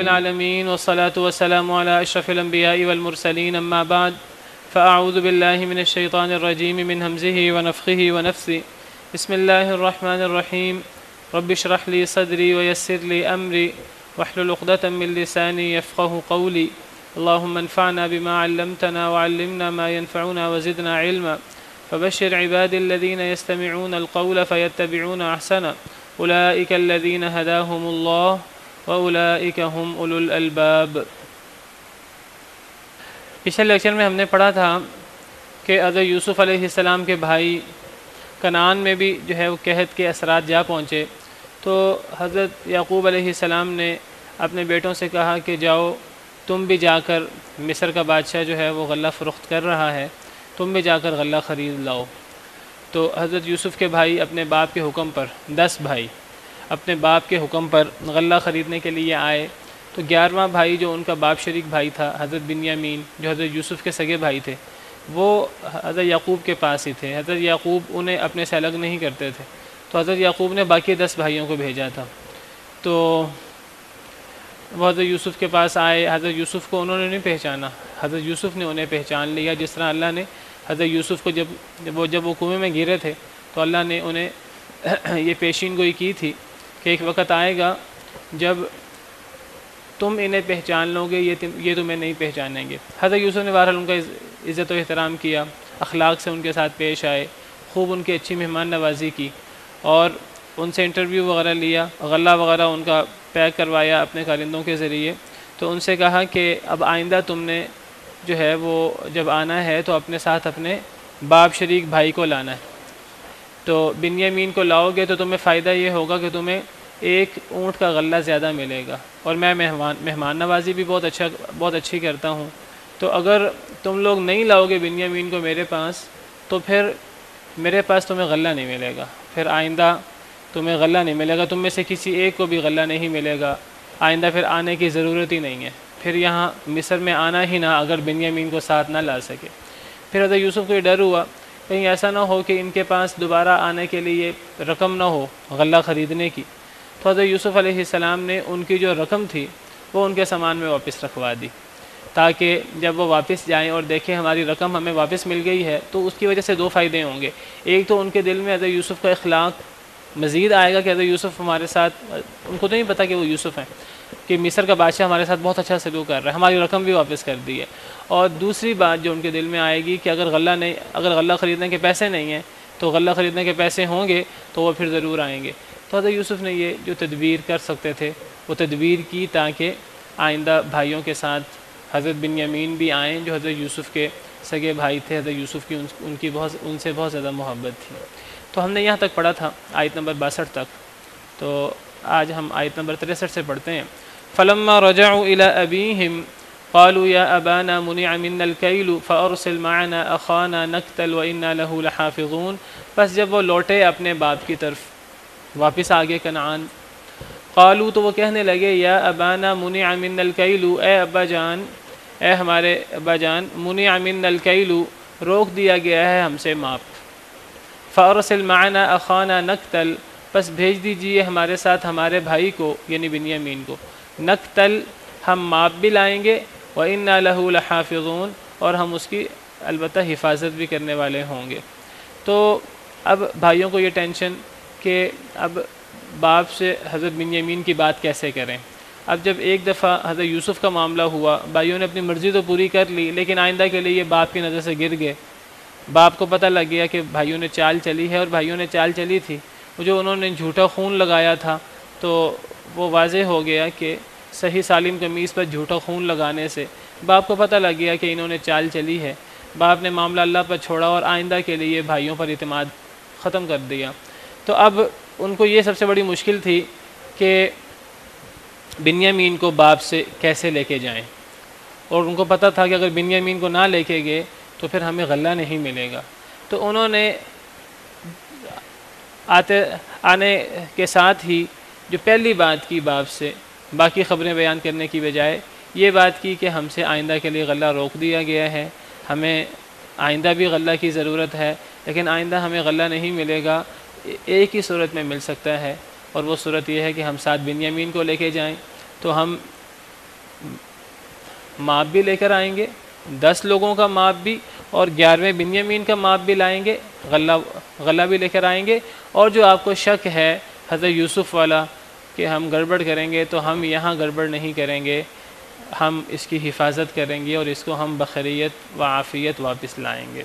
العالمين والصلاة والسلام على أشرف الأنبياء والمرسلين أما بعد فأعوذ بالله من الشيطان الرجيم من همزه ونفخه ونفثه بسم الله الرحمن الرحيم رب اشرح لي صدري ويسر لي أمري واحلل عقدة من لساني يفقه قولي اللهم انفعنا بما علمتنا وعلمنا ما ينفعنا وزدنا علما فبشر عبادي الذين يستمعون القول فيتبعون أحسنه أولئك الذين هداهم الله وأولئك هم أولو الألباب۔ پچھلے لیکچر میں ہم نے پڑھا تھا کہ حضرت یوسف علیہ السلام کے بھائی کنعان میں بھی جو ہے وہ قحط کے اثرات جا پہنچے، تو حضرت یعقوب علیہ السلام نے اپنے بیٹوں سے کہا کہ جاؤ تم بھی جا کر، مصر کا بادشاہ جو ہے وہ غلہ فروخت کر رہا ہے، تم بھی جا کر غلہ خرید لاؤ۔ تو حضرت یوسف کے بھائی اپنے باپ کے حکم پر، 10 بھائی اپنے باپ کے حکم پر غلہ خریدنے کے لیے آئے۔ تو 11واں بھائی جو ان کا باپ شریک بھائی تھا حضرت بنیامین، جو حضرت یوسف کے سگے بھائی تھے، وہ حضرت یعقوب کے پاس ہی تھے۔ حضرت یعقوب انہیں اپنے سے الگ نہیں کرتے تھے، تو حضرت یعقوب نے باقی 10 بھائیوں کو بھیجا تھا۔ تو وہ حضرت یوسف کے پاس آئے، حضرت یوسف کو انہوں نے نہیں پہچانا، حضرت یوسف نے انہیں پہچان لیا، جس طرح اللہ نے حضرت یوسف کو جب وہ کنویں میں گرے تھے تو اللہ نے انہیں یہ پیشین گوئی کی تھی کہ ایک وقت آئے گا جب تم انہیں پہچان لو گے، یہ تمہیں نہیں پہچانیں گے۔ حضرت یوسف نے بہرحال ان کا عزت و احترام کیا، اخلاق سے ان کے ساتھ پیش آئے، خوب ان کی اچھی مہمان نوازی کی، اور ان سے انٹرویو وغیرہ لیا، غلہ وغیرہ ان کا پیک کروایا اپنے کارندوں کے ذریعے۔ تو ان سے کہا کہ اب آئندہ تم نے جو ہے وہ جب آنا ہے تو اپنے ساتھ اپنے باپ شریک بھائی کو لانا ہے، تو بنیامین کو لاؤ گے تو تمہیں فائدہ یہ ہوگا کہ تمہیں ایک اونٹ کا غلہ زیادہ ملے گا، اور میں مہمان نوازی بھی بہت اچھی کرتا ہوں، تو اگر تم لوگ نہیں لاؤ گے بنیامین کو میرے پاس تو پھر میرے پاس تمہیں غلہ نہیں ملے گا، پھر آئندہ تمہیں غلہ نہیں ملے گا، تم میں سے کسی ایک کو بھی غلہ نہیں ملے گا، آئندہ پھر آنے کی ضرورت ہی نہیں ہے، پھر یہاں مصر میں آنا ہی نہ اگر بنیامین کو ساتھ نہ لا سکے۔ پھر حضرت یوسف کو یہ ڈر ہوا کہیں ایسا نہ ہو کہ ان کے پاس دوبارہ آنے کے لیے رقم نہ ہو غلہ خریدنے کی، تو حضرت یوسف علیہ السلام نے ان کی جو رقم تھی وہ ان کے سامان میں واپس رکھوا دی، تاکہ جب وہ واپس جائیں اور دیکھیں ہماری رقم ہمیں واپس مل گئی ہے تو اس کی وجہ سے 2 فائدے ہوں گے۔ ایک تو ان کے دل میں حضرت یوسف کا اخلاق مزید آئے گا کہ حضرت یوسف ہمارے ساتھ، ان کو تو نہیں پتہ کہ وہ یوسف ہیں، کہ مصر کا بادشاہ ہمارے ساتھ بہت اچھا سلوک کر رہا ہے، ہماری رقم بھی واپس کر دی ہے۔ اور دوسری بات جو ان کے دل میں آئے گی کہ اگر غلہ خریدنے کے پیسے نہیں ہیں تو غلہ خریدنے کے پیسے ہوں گے تو وہ پھر ضرور آئیں گے۔ تو حضرت یوسف نے یہ جو تدبیر کر سکتے تھے وہ تدبیر کی، تاکہ آئندہ بھائیوں کے ساتھ حضرت بنیامین بھی آئیں جو حضرت یوسف کے سگے بھائی تھے، حضرت یوسف کی ان سے بہت زیادہ محبت تھی۔ تو ہم نے یہاں تک پڑھا تھا آیت نمبر 62 تک، تو آج ہم آیت نمبر 63 سے پڑھتے ہیں۔ فلما رجعوا الى ابيهم قالوا يا ابانا منع منا الكيل فارسل معنا اخانا نقتل وانا له لحافظون۔ بس جب وہ لوٹے اپنے باپ کی طرف، واپس آگے کنعان، قالوا تو وہ کہنے لگے یا ابانا منع منا الكيل، اے ابا جان، اے ہمارے ابا جان، منع منا الكيل، روک دیا گیا ہے ہم سے ماپ، فارسل معنا اخانا نقتل، بس بھیج دیجئے ہمارے ساتھ ہمارے بھائی کو یعنی بنیامین کو، نقتل ہم ماپ بھی لائیں گے، وَإِنَّا لَهُ لَحَافِظُونَ اور ہم اس کی البتہ حفاظت بھی کرنے والے ہوں گے۔ تو اب بھائیوں کو یہ ٹینشن کہ اب باپ سے حضرت بنیامین کی بات کیسے کریں۔ اب جب ایک دفعہ حضرت یوسف کا معاملہ ہوا، بھائیوں نے اپنی مرضی تو پوری کر لی، لیکن آئندہ کے لیے یہ باپ کی نظر سے گر گئے۔ باپ کو پتہ لگ گیا کہ بھائیوں نے چال چلی ہے، اور بھائیوں نے چال چلی تھی جو انہوں نے جھوٹا خون لگایا تھا، تو وہ واضح ہو گیا کہ صحیح سالم قمیص پر جھوٹا خون لگانے سے باپ کو پتہ لگ گیا کہ انہوں نے چال چلی ہے۔ باپ نے معاملہ اللہ پر چھوڑا اور آئندہ کے لیے بھائیوں پر اعتماد ختم کر دیا۔ تو اب ان کو یہ سب سے بڑی مشکل تھی کہ بنیامین کو باپ سے کیسے لے کے جائیں، اور ان کو پتہ تھا کہ اگر بنیامین کو نہ لے کے گئے تو پھر ہمیں غلہ نہیں ملے گا۔ تو انہوں نے آنے کے ساتھ ہی جو پہلی بات کی باپ سے، باقی خبریں بیان کرنے کی بجائے یہ بات کی کہ ہم سے آئندہ کے لیے غلہ روک دیا گیا ہے، ہمیں آئندہ بھی غلہ کی ضرورت ہے، لیکن آئندہ ہمیں غلہ نہیں ملے گا، ایک ہی صورت میں مل سکتا ہے، اور وہ صورت یہ ہے کہ ہم ساتھ بنیامین کو لے کے جائیں۔ تو ہم ماپ بھی لے کر آئیں گے، 10 لوگوں کا ماپ بھی، اور 11ویں بنیامین کا ماپ بھی لائیں گے، غلہ بھی لے کر آئیں گے، اور جو آپ کو شک ہے حضرت یوسف والا کہ ہم گڑبڑ کریں گے، تو ہم یہاں گڑبڑ نہیں کریں گے، ہم اس کی حفاظت کریں گے اور اس کو ہم بخیریت و عافیت واپس لائیں گے۔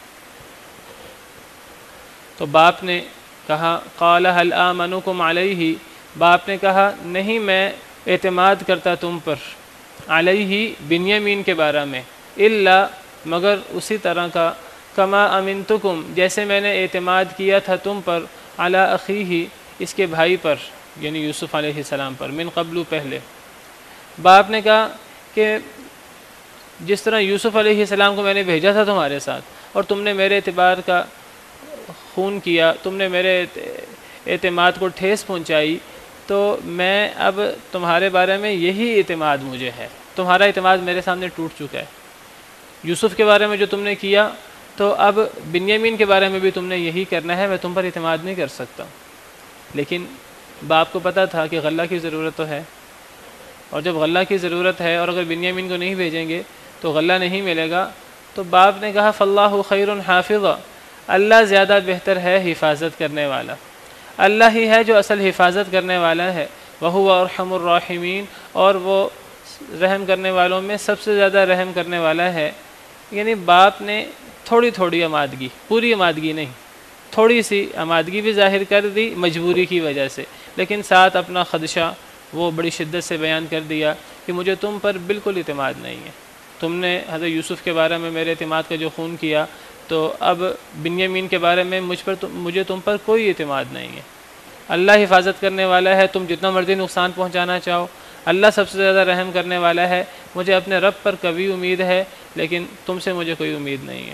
تو باپ نے کہا قال هل آمنکم علیہ، باپ نے کہا نہیں میں اعتماد کرتا تم پر، علیہ بنیامین کے بارے میں، الا مگر اسی طرح کا، کما امنتکم جیسے میں نے اعتماد کیا تھا تم پر، علی اخیہ اس کے بھائی پر یعنی یوسف علیہ السلام پر، من قبل پہلے۔ باپ نے کہا کہ جس طرح یوسف علیہ السلام کو میں نے بھیجا تھا تمہارے ساتھ اور تم نے میرے اعتبار کا خون کیا، تم نے میرے اعتماد کو ٹھیس پہنچائی، تو میں اب تمہارے بارے میں یہی اعتماد مجھے ہے، تمہارا اعتماد میرے سامنے ٹوٹ چکا ہے۔ یوسف کے بارے میں جو تم نے کیا تو اب بنیامین کے بارے میں بھی تم نے یہی کرنا ہے، میں تم پر اعتماد نہیں کر سکتا۔ لیکن باپ کو پتہ تھا کہ غلہ کی ضرورت تو ہے، اور جب غلہ کی ضرورت ہے اور اگر بنیامین کو نہیں بھیجیں گے تو غلہ نہیں ملے گا، تو باپ نے کہا فاللہ خیر حافظ، اللہ زیادہ بہتر ہے حفاظت کرنے والا، اللہ ہی ہے جو اصل حفاظت کرنے والا ہے، وہو ارحم الراحمین، اور وہ رحم کرنے والوں میں سب سے زیادہ رحم کرنے والا ہے۔ یعنی باپ نے تھوڑی تھوڑی آمادگی، پوری آمادگی نہیں، تھوڑی سی آمادگی بھی ظاہر کر دی مجبوری کی وجہ سے، لیکن ساتھ اپنا خدشہ وہ بڑی شدت سے بیان کر دیا کہ مجھے تم پر بالکل اعتماد نہیں ہے، تم نے حضرت یوسف کے بارے میں میرے اعتماد کا جو خون کیا، تو اب بنیامین کے بارے میں مجھے تم پر کوئی اعتماد نہیں ہے، اللہ حفاظت کرنے والا ہے، تم جتنا مرضی نقصان پہنچانا چاہو، اللہ سب سے زیادہ رحم کرنے والا ہے، مجھے اپنے رب پر کبھی امید ہے لیکن تم سے مجھے کوئی امید نہیں ہے۔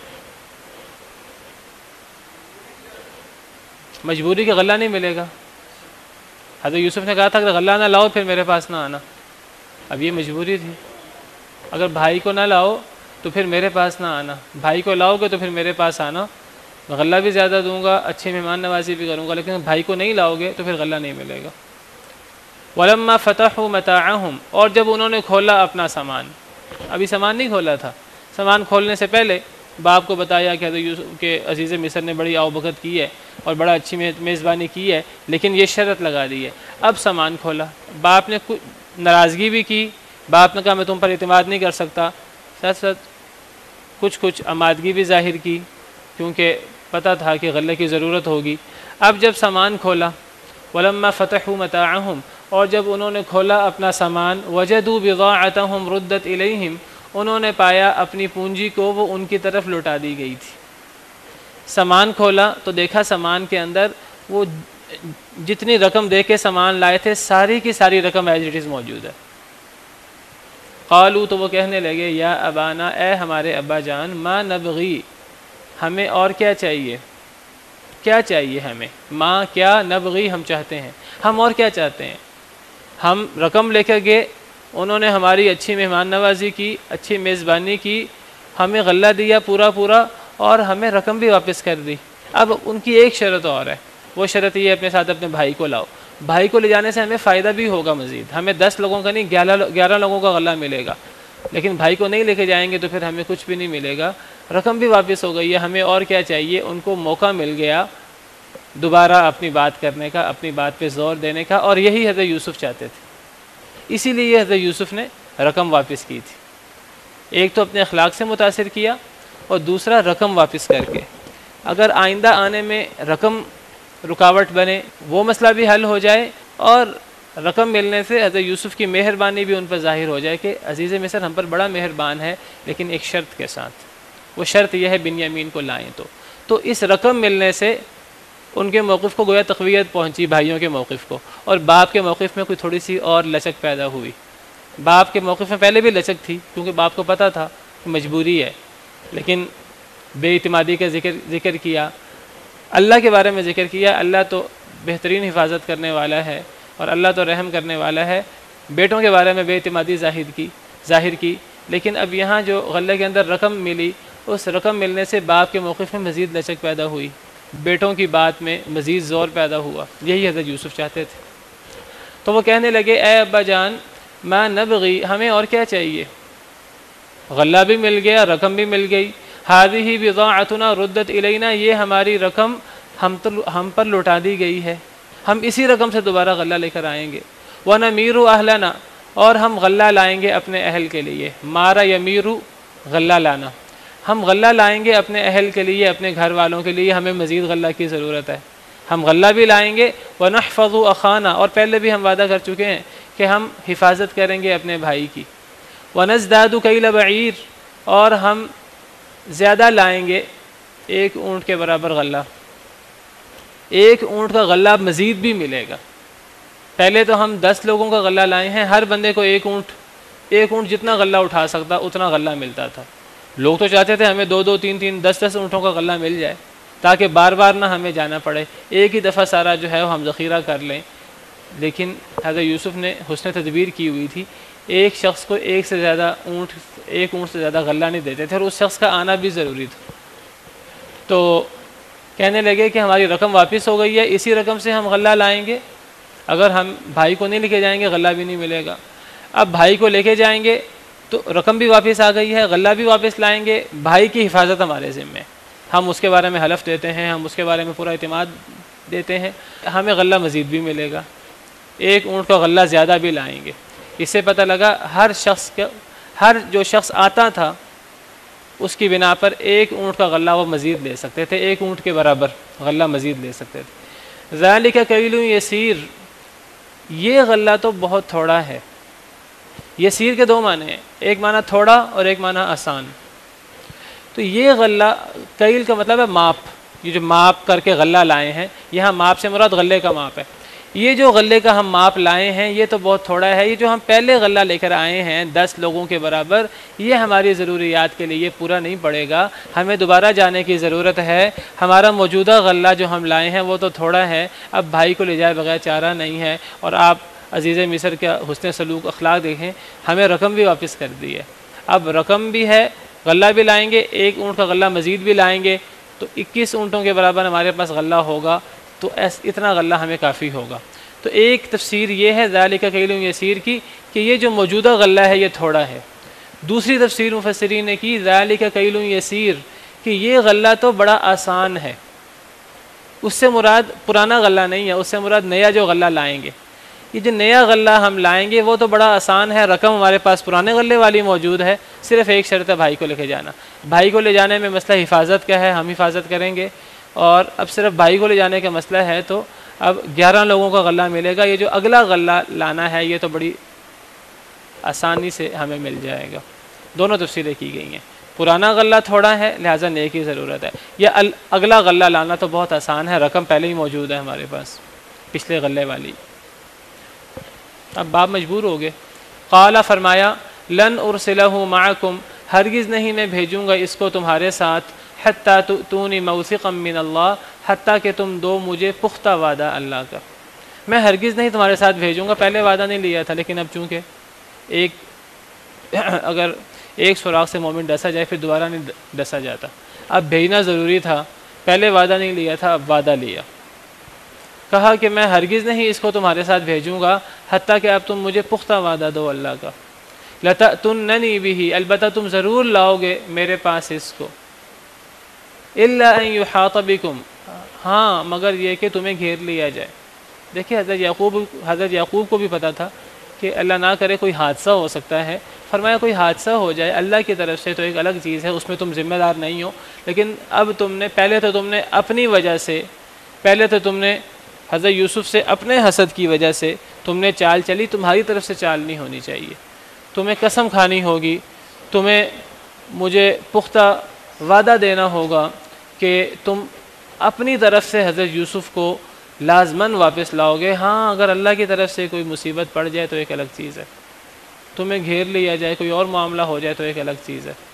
مجبوری کا غلہ نہیں ملے گا، حضرت یوسف نے کہا تھا اگر غلہ نہ لاؤ پھر میرے پاس نہ آنا، اب یہ مجبوری تھی، اگر بھائی کو نہ لاؤ تو پھر میرے پاس نہ آنا، بھائی کو لاؤ گے تو پھر میرے پاس آنا، غلہ بھی زیادہ دوں گا، اچھی مہمان نوازی بھی کروں گا، لیکن بھائی کو نہیں لاؤ گے تو پھر غلہ نہیں ملے گا۔ وَلَمَّا فَتَحُوا مَتَاعَهُمْ، اور جب انہوں نے کھولا اپنا سامان، ابھی سامان نہیں کھولا تھا، سامان کھولنے سے پہلے باپ کو بتایا کہ حضرت یوسف کے عزیز مصر نے بڑی آؤبکت کی ہے اور بڑا اچھی میزبانی کی ہے، لیکن یہ شرط لگا دی ہے۔ اب سامان کھولا، باپ نے ناراضگی بھی کی، باپ نے کہا میں تم پر اعتماد نہیں کر سکتا، ساتھ ساتھ کچھ آمادگی بھی ظاہر کی کیونکہ پتہ تھا کہ غلے کی ضرورت ہوگی۔ اب جب سامان کھولا، وَلَمَّا فَتَحُوا مَتَاعَهُمْ، اور جب انہوں نے کھولا اپنا سامان، وَجَدُوا بِضَاعَتَهُمْ رُدَّتْ إِلَيْهِمْ، انہوں نے پایا اپنی پونجی کو وہ ان کی طرف لوٹا دی گئی تھی۔ سامان کھولا تو دیکھا سامان کے اندر وہ جتنی رقم دے کے سامان لائے تھے ساری کی ساری رقم ایز اٹ از موجود ہے۔ قالوا، تو وہ کہنے لگے یا ابانا، اے ہمارے ابا جان، ما نبغی، ہمیں اور کیا چاہیے، کیا چاہیے ہمیں، ما کیا، نبغی ہم چاہتے ہیں، ہم اور کیا چاہتے ہیں، ہم رقم لے کر گئے، انہوں نے ہماری اچھی مہمان نوازی کی، اچھی میزبانی کی، ہمیں غلہ دیا پورا اور ہمیں رقم بھی واپس کر دی۔ اب ان کی ایک شرط اور ہے، وہ شرط یہ اپنے ساتھ اپنے بھائی کو لاؤ، بھائی کو لے جانے سے ہمیں فائدہ بھی ہوگا مزید، ہمیں 10 لوگوں کا نہیں 11 لوگوں کا غلہ ملے گا، لیکن بھائی کو نہیں لے کے جائیں گے تو پھر ہمیں کچھ بھی نہیں ملے گا، رقم بھی واپس ہو گئی ہے، ہمیں اور کیا چاہیے۔ ان کو موقع مل گیا دوبارہ اپنی بات کرنے کا، اپنی بات پہ زور دینے کا، اور یہی حضرت یوسف چاہتے تھے، اسی لیے حضرت یوسف نے رقم واپس کی تھی۔ ایک تو اپنے اخلاق سے متاثر کیا اور دوسرا رقم واپس کر کے، اگر آئندہ آنے میں رقم رکاوٹ بنے وہ مسئلہ بھی حل ہو جائے، اور رقم ملنے سے حضرت یوسف کی مہربانی بھی ان پر ظاہر ہو جائے کہ عزیز مصر ہم پر بڑا مہربان ہے، لیکن ایک شرط کے ساتھ، وہ شرط یہ ہے بنیامین کو لائیں تو اس رقم ملنے سے ان کے موقف کو گویا تقویت پہنچی، بھائیوں کے موقف کو، اور باپ کے موقف میں کوئی تھوڑی سی اور لچک پیدا ہوئی۔ باپ کے موقف میں پہلے بھی لچک تھی کیونکہ باپ کو پتہ تھا کہ مجبوری ہے، لیکن بے اعتمادی کا ذکر کیا، اللہ کے بارے میں ذکر کیا، اللہ تو بہترین حفاظت کرنے والا ہے اور اللہ تو رحم کرنے والا ہے، بیٹوں کے بارے میں بے اعتمادی ظاہر کی، لیکن اب یہاں جو غلے کے اندر رقم ملی، اس رقم ملنے سے باپ کے موقف میں مزید لچک پیدا ہوئی، بیٹوں کی بات میں مزید زور پیدا ہوا، یہی حضرت یوسف چاہتے تھے۔ تو وہ کہنے لگے اے ابا جان، ما نبغی، ہمیں اور کیا چاہیے، غلہ بھی مل گیا، رقم بھی مل گئی، ہذہ بضاعتنا ردت الینا، یہ ہماری رقم ہم پر لوٹا دی گئی ہے، ہم اسی رقم سے دوبارہ غلہ لے کر آئیں گے، ونمیر اہلنا، اور ہم غلہ لائیں گے اپنے اہل کے لیے، مارا یمیر غلہ لانا، ہم غلہ لائیں گے اپنے اہل کے لیے، اپنے گھر والوں کے لیے، ہمیں مزید غلہ کی ضرورت ہے، ہم غلہ بھی لائیں گے، ونحفظ اخانا، اور پہلے بھی ہم وعدہ کر چکے ہیں کہ ہم حفاظت کریں گے اپنے بھائی کی، ونزداد کیل بعیر، اور ہم زیادہ لائیں گے ایک اونٹ کے برابر غلہ، ایک اونٹ کا غلہ مزید بھی ملے گا، پہلے تو ہم 10 لوگوں کا غلہ لائے ہیں، ہر بندے کو ایک اونٹ جتنا غلہ اٹھا سکتا اتنا غلہ ملتا تھا، لوگ تو چاہتے تھے ہمیں 2 2 3 3 10 10 اونٹوں کا غلہ مل جائے تاکہ بار بار نہ ہمیں جانا پڑے، ایک ہی دفعہ سارا جو ہے وہ ہم ذخیرہ کر لیں، لیکن حضرت یوسف نے حسن تدبیر کی ہوئی تھی، ایک شخص کو ایک اونٹ سے زیادہ غلہ نہیں دیتے تھے، اور اس شخص کا آنا بھی ضروری تھا، تو کہنے لگے کہ ہماری رقم واپس ہو گئی ہے، اسی رقم سے ہم غلہ لائیں گے، اگر ہم بھائی کو نہیں لے کے جائیں گے غلہ بھی نہیں ملے گا، اب بھائی کو لے کے جائیں گے تو رقم بھی واپس آ گئی ہے، غلہ بھی واپس لائیں گے، بھائی کی حفاظت ہمارے ذمہ ہے، ہم اس کے بارے میں حلف دیتے ہیں، ہم اس کے بارے میں پورا اعتماد دیتے ہیں، ہمیں غلہ مزید بھی ملے گا، ایک اونٹ کا غلہ زیادہ بھی لائیں گے۔ اس سے پتہ لگا ہر جو شخص آتا تھا اس کی بنا پر ایک اونٹ کا غلہ وہ مزید لے سکتے تھے، ایک اونٹ کے برابر غلہ مزید لے سکتے تھے۔ ذالک کیل یسیر، یہ غلہ تو بہت تھوڑا ہے، یسیر کے 2 معنی ہیں، ایک معنی تھوڑا اور ایک معنی آسان، تو یہ غلہ کیل کا مطلب ہے ماپ، یہ جو ماپ کر کے غلہ لائے ہیں، یہاں ماپ سے مراد غلے کا ماپ ہے، یہ جو غلے کا ہم ماپ لائے ہیں یہ تو بہت تھوڑا ہے، یہ جو ہم پہلے غلہ لے کر آئے ہیں 10 لوگوں کے برابر، یہ ہماری ضروریات کے لیے پورا نہیں پڑے گا، ہمیں دوبارہ جانے کی ضرورت ہے، ہمارا موجودہ غلہ جو ہم لائے ہیں وہ تو تھوڑا ہے، اب بھائی کو لے جائے بغیر چارہ نہیں ہے، اور آپ عزیز مصر کا حسن سلوک اخلاق دیکھیں، ہمیں رقم بھی واپس کر دی ہے، اب رقم بھی ہے، غلہ بھی لائیں گے، ایک اونٹ کا غلہ مزید بھی لائیں گے، تو 21 اونٹوں کے برابر ہمارے پاس غلہ ہوگا، تو اتنا غلہ ہمیں کافی ہوگا۔ تو ایک تفسیر یہ ہے ذالک کیل یسیر کی کہ یہ جو موجودہ غلہ ہے یہ تھوڑا ہے، دوسری تفسیر مفسرین نے کی ذالک کیل یسیر کہ یہ غلہ تو بڑا آسان ہے، اس سے مراد پرانا غلہ نہیں ہے، اس سے مراد نیا جو غلہ لائیں گے، یہ جو نیا غلہ ہم لائیں گے وہ تو بڑا آسان ہے، رقم ہمارے پاس پرانے غلے والی موجود ہے، صرف ایک شرط ہے بھائی کو لے کے جانا، بھائی کو لے جانے میں مسئلہ حفاظت کا ہے، ہم حفاظت کریں گے، اور اب صرف بھائی کو لے جانے کا مسئلہ ہے تو اب 11 لوگوں کا غلہ ملے گا، یہ جو اگلا غلہ لانا ہے یہ تو بڑی آسانی سے ہمیں مل جائے گا، دونوں تفسیریں کی گئی ہیں، پرانا غلہ تھوڑا ہے لہٰذا نئے کی ضرورت ہے، یا اگلا غلہ لانا تو بہت آسان ہے، رقم پہلے ہی موجود ہے ہمارے پاس پچھلے غلے والی۔ اب باپ مجبور ہو گئے، قال فرمایا لن ارسلہ معکم، ہرگز نہیں میں بھیجوں گا اس کو تمہارے ساتھ، حتیٰ تؤتونی موثقا من اللہ، حتیٰ کہ تم دو مجھے پختہ وعدہ اللہ کا، میں ہرگز نہیں تمہارے ساتھ بھیجوں گا، پہلے وعدہ نہیں لیا تھا لیکن اب چونکہ اگر ایک سوراخ سے مومن ڈسا جائے پھر دوبارہ نہیں ڈسا جاتا، اب بھیجنا ضروری تھا، پہلے وعدہ نہیں لیا تھا اب وعدہ لیا، کہا کہ میں ہرگز نہیں اس کو تمہارے ساتھ بھیجوں گا حتیٰ کہ اب تم مجھے پختہ وعدہ دو اللہ کا، لتأتوننی بہ، البتہ تم ضرور لاؤ گے میرے پاس اس کو، الا ان یحاط بکم، ہاں مگر یہ کہ تمہیں گھیر لیا جائے۔ دیکھیں حضرت یعقوب کو بھی پتہ تھا کہ اللہ نہ کرے کوئی حادثہ ہو سکتا ہے، فرمایا کوئی حادثہ ہو جائے اللہ کی طرف سے تو ایک الگ چیز ہے، اس میں تم ذمہ دار نہیں ہو، لیکن اب تم نے پہلے تو تم نے اپنی وجہ سے، پہلے تو تم نے حضرت یوسف سے اپنے حسد کی وجہ سے تم نے چال چلی، تمہاری طرف سے چال نہیں ہونی چاہیے، تمہیں قسم کھانی ہوگی، تمہیں مجھے پختہ وعدہ دینا ہوگا کہ تم اپنی طرف سے حضرت یوسف کو لازماً واپس لاؤ گے، ہاں اگر اللہ کی طرف سے کوئی مصیبت پڑ جائے تو ایک الگ چیز ہے، تمہیں گھیر لیا جائے کوئی اور معاملہ ہو جائے تو ایک الگ چیز ہے۔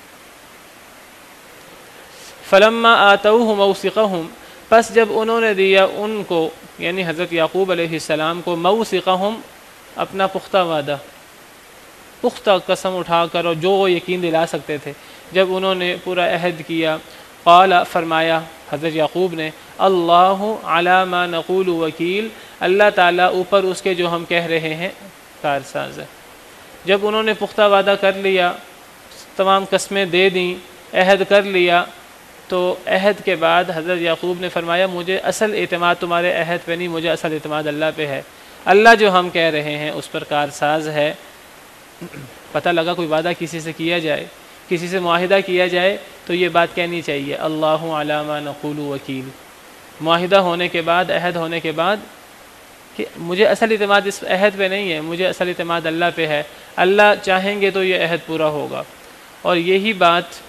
فلما آتوہ موثقہم، پس جب انہوں نے دیا ان کو یعنی حضرت یعقوب علیہ السلام کو موثقہم اپنا پختہ وعدہ، پختہ قسم اٹھا کر اور جو وہ یقین دلا سکتے تھے، جب انہوں نے پورا عہد کیا، قال فرمایا حضرت یعقوب نے اللہ علی ما نقول وکیل، اللہ تعالیٰ اوپر اس کے جو ہم کہہ رہے ہیں کارساز ہے، جب انہوں نے پختہ وعدہ کر لیا، تمام قسمیں دے دیں، عہد کر لیا، تو عہد کے بعد حضرت یعقوب نے فرمایا مجھے اصل اعتماد تمہارے عہد پہ نہیں، مجھے اصل اعتماد اللہ پہ ہے، اللہ جو ہم کہہ رہے ہیں اس پر کارساز ہے۔ پتہ لگا کوئی وعدہ کسی سے کیا جائے، کسی سے معاہدہ کیا جائے تو یہ بات کہنی چاہیے، اللہ علی ما نقول وکیل۔ معاہدہ ہونے کے بعد، عہد ہونے کے بعد، کہ مجھے اصل اعتماد اس عہد پہ نہیں ہے، مجھے اصل اعتماد اللہ پہ ہے، اللہ چاہیں گے تو یہ عہد پورا ہوگا۔ اور یہی بات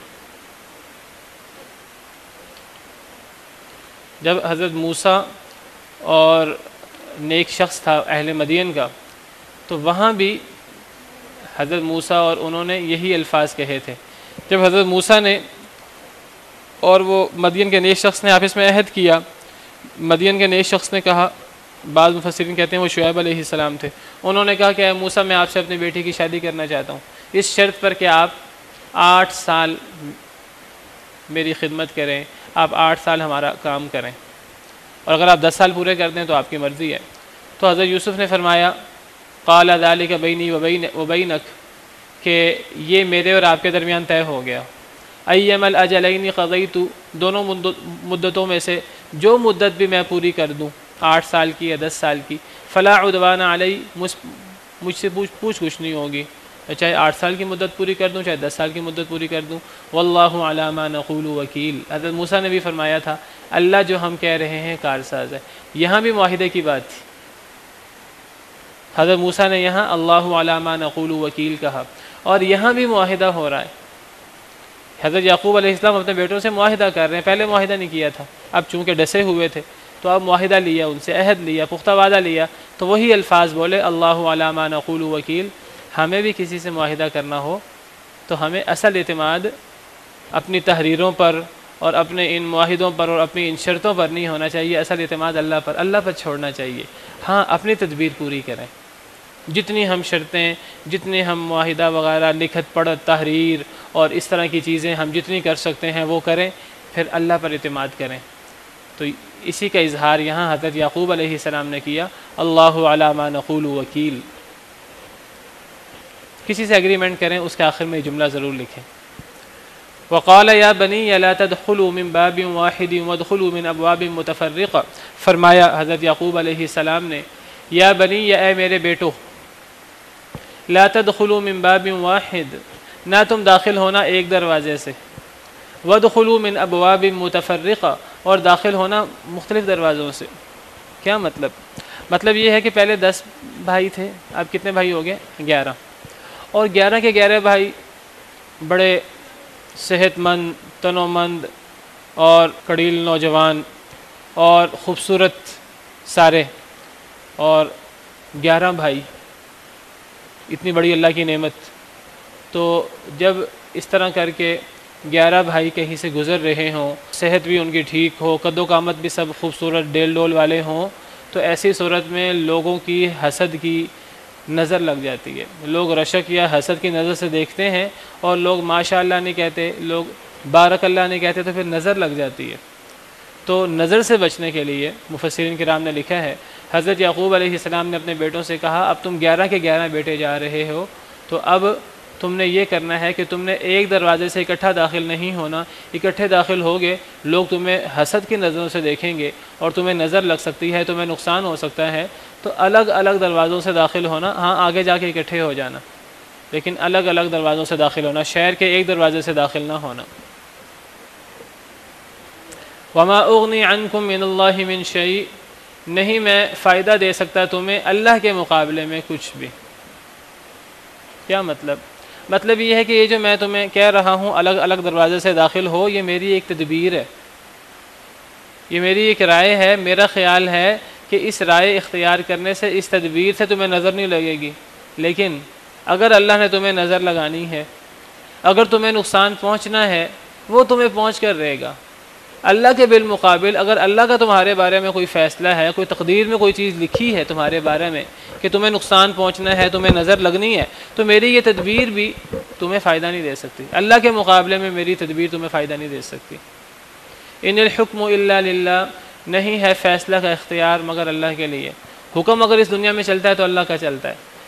جب حضرت موسیٰ اور نیک شخص تھا اہل مدین کا، تو وہاں بھی حضرت موسیٰ اور انہوں نے یہی الفاظ کہے تھے۔ جب حضرت موسیٰ نے اور وہ مدین کے نیک شخص نے آپس میں عہد کیا، مدین کے نیک شخص نے کہا، بعض مفسرین کہتے ہیں وہ شعیب علیہ السلام تھے، انہوں نے کہا کہ اے موسیٰ میں آپ سے اپنی بیٹی کی شادی کرنا چاہتا ہوں اس شرط پر کہ آپ 8 سال میری خدمت کریں، آپ 8 سال ہمارا کام کریں، اور اگر آپ 10 سال پورے کر دیں تو آپ کی مرضی ہے۔ تو حضرت یوسف نے فرمایا قال ذلک بینی وبینک، کہ یہ میرے اور آپ کے درمیان طے ہو گیا، ایما الاجلین قضیت، دونوں مدتوں میں سے جو مدت بھی میں پوری کر دوں، 8 سال کی یا 10 سال کی، فلا عدوان علی، مجھ سے پوچھ کچھ نہیں ہوگی، چاہے 8 سال کی مدت پوری کر دوں، چاہے 10 سال کی مدت پوری کر دوں، واللہ علی ما نقول وکیل۔ حضرت موسیٰ نے بھی فرمایا تھا اللہ جو ہم کہہ رہے ہیں کارساز ہے۔ یہاں بھی معاہدے کی بات تھی، حضرت موسیٰ نے یہاں اللہ علی ما نقول وکیل کہا، اور یہاں بھی معاہدہ ہو رہا ہے۔ حضرت یعقوب علیہ السلام اپنے بیٹوں سے معاہدہ کر رہے ہیں، پہلے معاہدہ نہیں کیا تھا، اب چونکہ ڈسے ہوئے تھے تو اب معاہدہ لیا، ان سے عہد لیا، پختہ وعدہ لیا، تو وہی الفاظ بولے اللہ علی ما نقول وکیل۔ ہمیں بھی کسی سے معاہدہ کرنا ہو تو ہمیں اصل اعتماد اپنی تحریروں پر اور اپنے ان معاہدوں پر اور اپنی ان شرطوں پر نہیں ہونا چاہیے، اصل اعتماد اللہ پر چھوڑنا چاہیے۔ ہاں اپنی تدبیر پوری کریں، جتنی ہم شرطیں، جتنے ہم معاہدہ وغیرہ، لکھت پڑھت، تحریر اور اس طرح کی چیزیں ہم جتنی کر سکتے ہیں وہ کریں، پھر اللہ پر اعتماد کریں۔ تو اسی کا اظہار یہاں حضرت یعقوب علیہ السلام نے کیا، اللہ علی ما نقول وکیل۔ کسی سے ایگریمنٹ کریں اس کے آخر میں یہ جملہ ضرور لکھیں، وقال یا بنی لا تدخلوا من باب واحد وادخلوا من ابواب متفرقہ، فرمایا حضرت یعقوب علیہ السلام نے یا بنی، یا اے میرے بیٹو، لا تدخلوا من باب واحد، نہ تم داخل ہونا ایک دروازے سے، وادخلوا من ابواب متفرقہ، اور داخل ہونا مختلف دروازوں سے۔ کیا مطلب یہ ہے کہ پہلے 10 بھائی تھے، اب کتنے بھائی ہو گئے؟ 11، اور 11 کے 11 بھائی بڑے صحت مند، تنو مند اور کڑیل نوجوان اور خوبصورت سارے، اور 11 بھائی، اتنی بڑی اللہ کی نعمت۔ تو جب اس طرح کر کے 11 بھائی کہیں سے گزر رہے ہوں، صحت بھی ان کی ٹھیک ہو، قد و قامت بھی سب خوبصورت ڈیل ڈول والے ہوں، تو ایسی صورت میں لوگوں کی حسد کی نظر لگ جاتی ہے، لوگ رشک یا حسد کی نظر سے دیکھتے ہیں، اور لوگ ماشاء اللہ نہیں کہتے، لوگ بارک اللہ نہیں کہتے، تو پھر نظر لگ جاتی ہے۔ تو نظر سے بچنے کے لیے مفسرین کرام نے لکھا ہے حضرت یعقوب علیہ السلام نے اپنے بیٹوں سے کہا اب تم 11 کے 11 بیٹے جا رہے ہو، تو اب تم نے یہ کرنا ہے کہ تم نے ایک دروازے سے اکٹھا داخل نہیں ہونا، اکٹھے داخل ہوگے لوگ تمہیں حسد کی نظروں سے دیکھیں گے اور تمہیں نظر لگ سکتی ہے، تمہیں نقصان ہو سکتا ہے، تو الگ الگ دروازوں سے داخل ہونا، ہاں آگے جا کے اکٹھے ہو جانا، لیکن الگ الگ دروازوں سے داخل ہونا، شہر کے ایک دروازے سے داخل نہ ہونا۔ وما اغنی عنکم من اللہ من شیء، نہیں میں فائدہ دے سکتا تمہیں اللہ کے مقابلے میں کچھ بھی۔ کیا مطلب یہ ہے کہ یہ جو میں تمہیں کہہ رہا ہوں الگ الگ دروازے سے داخل ہو، یہ میری ایک تدبیر ہے، یہ میری ایک رائے ہے، میرا خیال ہے کہ اس رائے اختیار کرنے سے، اس تدبیر سے تمہیں نظر نہیں لگے گی، لیکن اگر اللہ نے تمہیں نظر لگانی ہے، اگر تمہیں نقصان پہنچنا ہے، وہ تمہیں پہنچ کر رہے گا۔ اللہ کے بالمقابل اگر اللہ کا تمہارے بارے میں کوئی فیصلہ ہے، کوئی تقدیر میں کوئی چیز لکھی ہے تمہارے بارے میں کہ تمہیں نقصان پہنچنا ہے، تمہیں نظر لگنی ہے، تو میری یہ تدبیر بھی تمہیں فائدہ نہیں دے سکتی، اللہ کے مقابلے میں میری تدبیر تمہیں فائدہ نہیں دے سکتی۔ ان الحکم الا للہ، نہیں ہے فیصلہ کا اختیار مگر اللہ کے لیے۔ حکم اگر اس دنیا میں چلتا ہے تو اللہ کا چلتا ہے،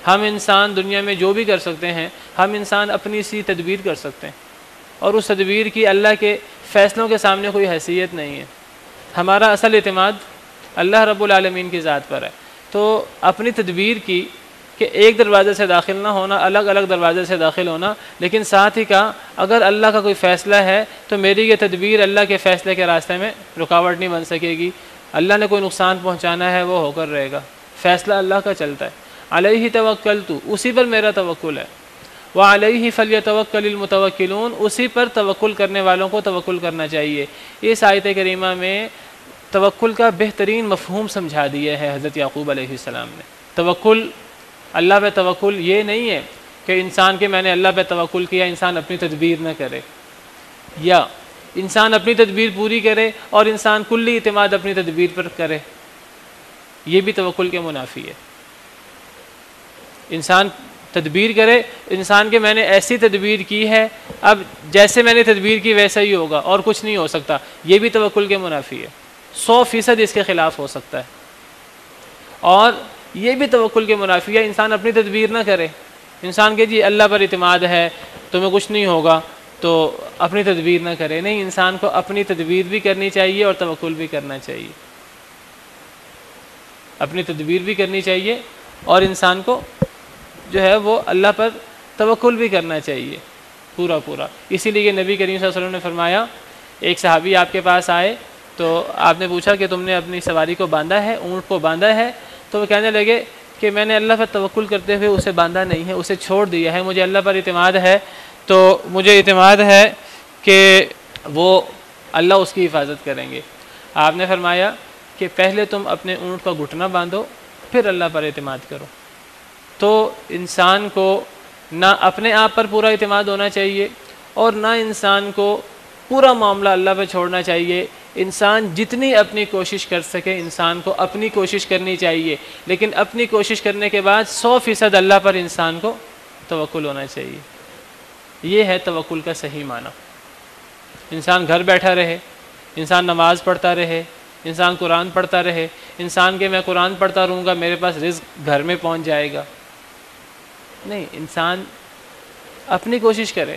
ہم انسان دنیا میں جو بھی کر سکتے ہیں، ہم انسان اپنی سی تدبیر کر سکتے ہیں، اور اس تدبیر کی اللہ کے فیصلوں کے سامنے کوئی حیثیت نہیں ہے۔ ہمارا اصل اعتماد اللہ رب العالمین کی ذات پر ہے۔ تو اپنی تدبیر کی کہ ایک دروازے سے داخل نہ ہونا، الگ الگ دروازے سے داخل ہونا، لیکن ساتھ ہی کہا اگر اللہ کا کوئی فیصلہ ہے تو میری یہ تدبیر اللہ کے فیصلے کے راستے میں رکاوٹ نہیں بن سکے گی۔ اللہ نے کوئی نقصان پہنچانا ہے وہ ہو کر رہے گا، فیصلہ اللہ کا چلتا ہے۔ علیہ توکلت، اسی پر میرا توکل ہے۔ وعلیہ فلیتوکل المتوکلون، اسی پر توکل کرنے والوں کو توکل کرنا چاہیے۔ اس آیت کریمہ میں توکل کا بہترین مفہوم سمجھا دیا ہے حضرت یعقوب علیہ السلام نے۔ توکل، اللہ پہ توکل یہ نہیں ہے کہ انسان کے میں نے اللہ پہ توکل کیا، انسان اپنی تدبیر نہ کرے، یا انسان اپنی تدبیر پوری کرے اور انسان کلی اعتماد اپنی تدبیر پر کرے، یہ بھی توکل کے منافی ہے۔ انسان تدبیر کرے، انسان کے میں نے ایسی تدبیر کی ہے، اب جیسے میں نے تدبیر کی ویسا ہی ہوگا اور کچھ نہیں ہو سکتا، یہ بھی توکل کے منافی ہے، 100% اس کے خلاف ہو سکتا ہے۔ اور یہ بھی توکل کے منافی ہے، انسان اپنی تدبیر نہ کرے، انسان کہ جی اللہ پر اعتماد ہے تمہیں کچھ نہیں ہوگا تو اپنی تدبیر نہ کرے، نہیں، انسان کو اپنی تدبیر بھی کرنی چاہیے اور توکل بھی کرنا چاہیے، اپنی تدبیر بھی کرنی چاہیے اور انسان کو جو ہے وہ اللہ پر توکل بھی کرنا چاہیے پورا پورا۔ اسی لیے نبی کریم صلی اللہ علیہ وسلم نے فرمایا، ایک صحابی آپ کے پاس آئے تو آپ نے پوچھا کہ تم نے اپنی سواری کو باندھا ہے، اونٹ کو باندھا ہے؟ تو وہ کہنے لگے کہ میں نے اللہ پر توکل کرتے ہوئے اسے باندھا نہیں ہے، اسے چھوڑ دیا ہے، مجھے اللہ پر اعتماد ہے، تو مجھے اعتماد ہے کہ وہ اللہ اس کی حفاظت کریں گے۔ آپ نے فرمایا کہ پہلے تم اپنے اونٹ کا گھٹنا باندھو پھر اللہ پر اعتماد کرو۔ تو انسان کو نہ اپنے آپ پر پورا اعتماد ہونا چاہیے اور نہ انسان کو پورا معاملہ اللہ پہ چھوڑنا چاہیے۔ انسان جتنی اپنی کوشش کر سکے، انسان کو اپنی کوشش کرنی چاہیے، لیکن اپنی کوشش کرنے کے بعد 100% اللہ پر انسان کو توکل ہونا چاہیے۔ یہ ہے توکل کا صحیح معنی۔ انسان گھر بیٹھا رہے، انسان نماز پڑھتا رہے، انسان قرآن پڑھتا رہے، انسان کہ میں قرآن پڑھتا رہوں گا میرے پاس رزق گھر میں پہنچ جائے گا، نہیں، انسان اپنی کوشش کرے۔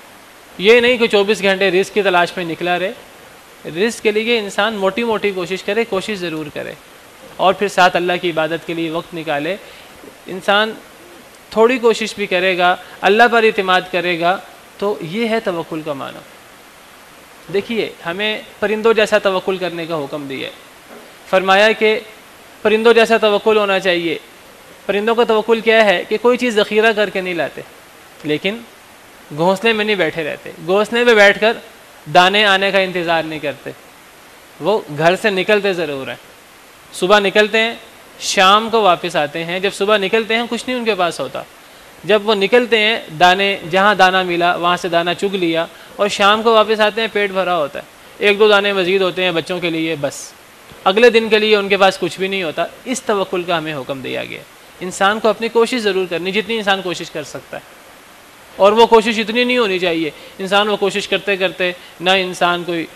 یہ نہیں کہ 24 گھنٹے رزق کی تلاش میں نکلا رہے، رزق کے لیے انسان موٹی موٹی کوشش کرے، کوشش ضرور کرے، اور پھر ساتھ اللہ کی عبادت کے لیے وقت نکالے۔ انسان تھوڑی کوشش بھی کرے گا، اللہ پر اعتماد کرے گا، تو یہ ہے توکل کا معنی۔ دیکھیے ہمیں پرندوں جیسا توکل کرنے کا حکم دیا ہے، فرمایا کہ پرندوں جیسا توکل ہونا چاہیے۔ پرندوں کا توکل کیا ہے کہ کوئی چیز ذخیرہ کر کے نہیں لاتے، لیکن گھونسلے میں نہیں بیٹھے رہتے، گھونسلے میں بیٹھ کر دانے آنے کا انتظار نہیں کرتے، وہ گھر سے نکلتے ضرور ہیں، صبح نکلتے ہیں شام کو واپس آتے ہیں۔ جب صبح نکلتے ہیں کچھ نہیں ان کے پاس ہوتا، جب وہ نکلتے ہیں دانے جہاں دانہ ملا وہاں سے دانہ چگ لیا، اور شام کو واپس آتے ہیں پیٹ بھرا ہوتا ہے، 1-2 دانے مزید ہوتے ہیں بچوں کے لیے، بس اگلے دن کے لیے ان کے پاس کچھ بھی نہیں ہوتا۔ اس توکل کا ہمیں حکم دیا گیا۔ انسان کو اپنی کوشش ضرور کرنی جتنی انسان کوشش کر سکتا ہے، اور وہ کوشش اتنی نہیں ہونی چاہیے انسان وہ کوشش کرتے کرتے نہ انسان کوئی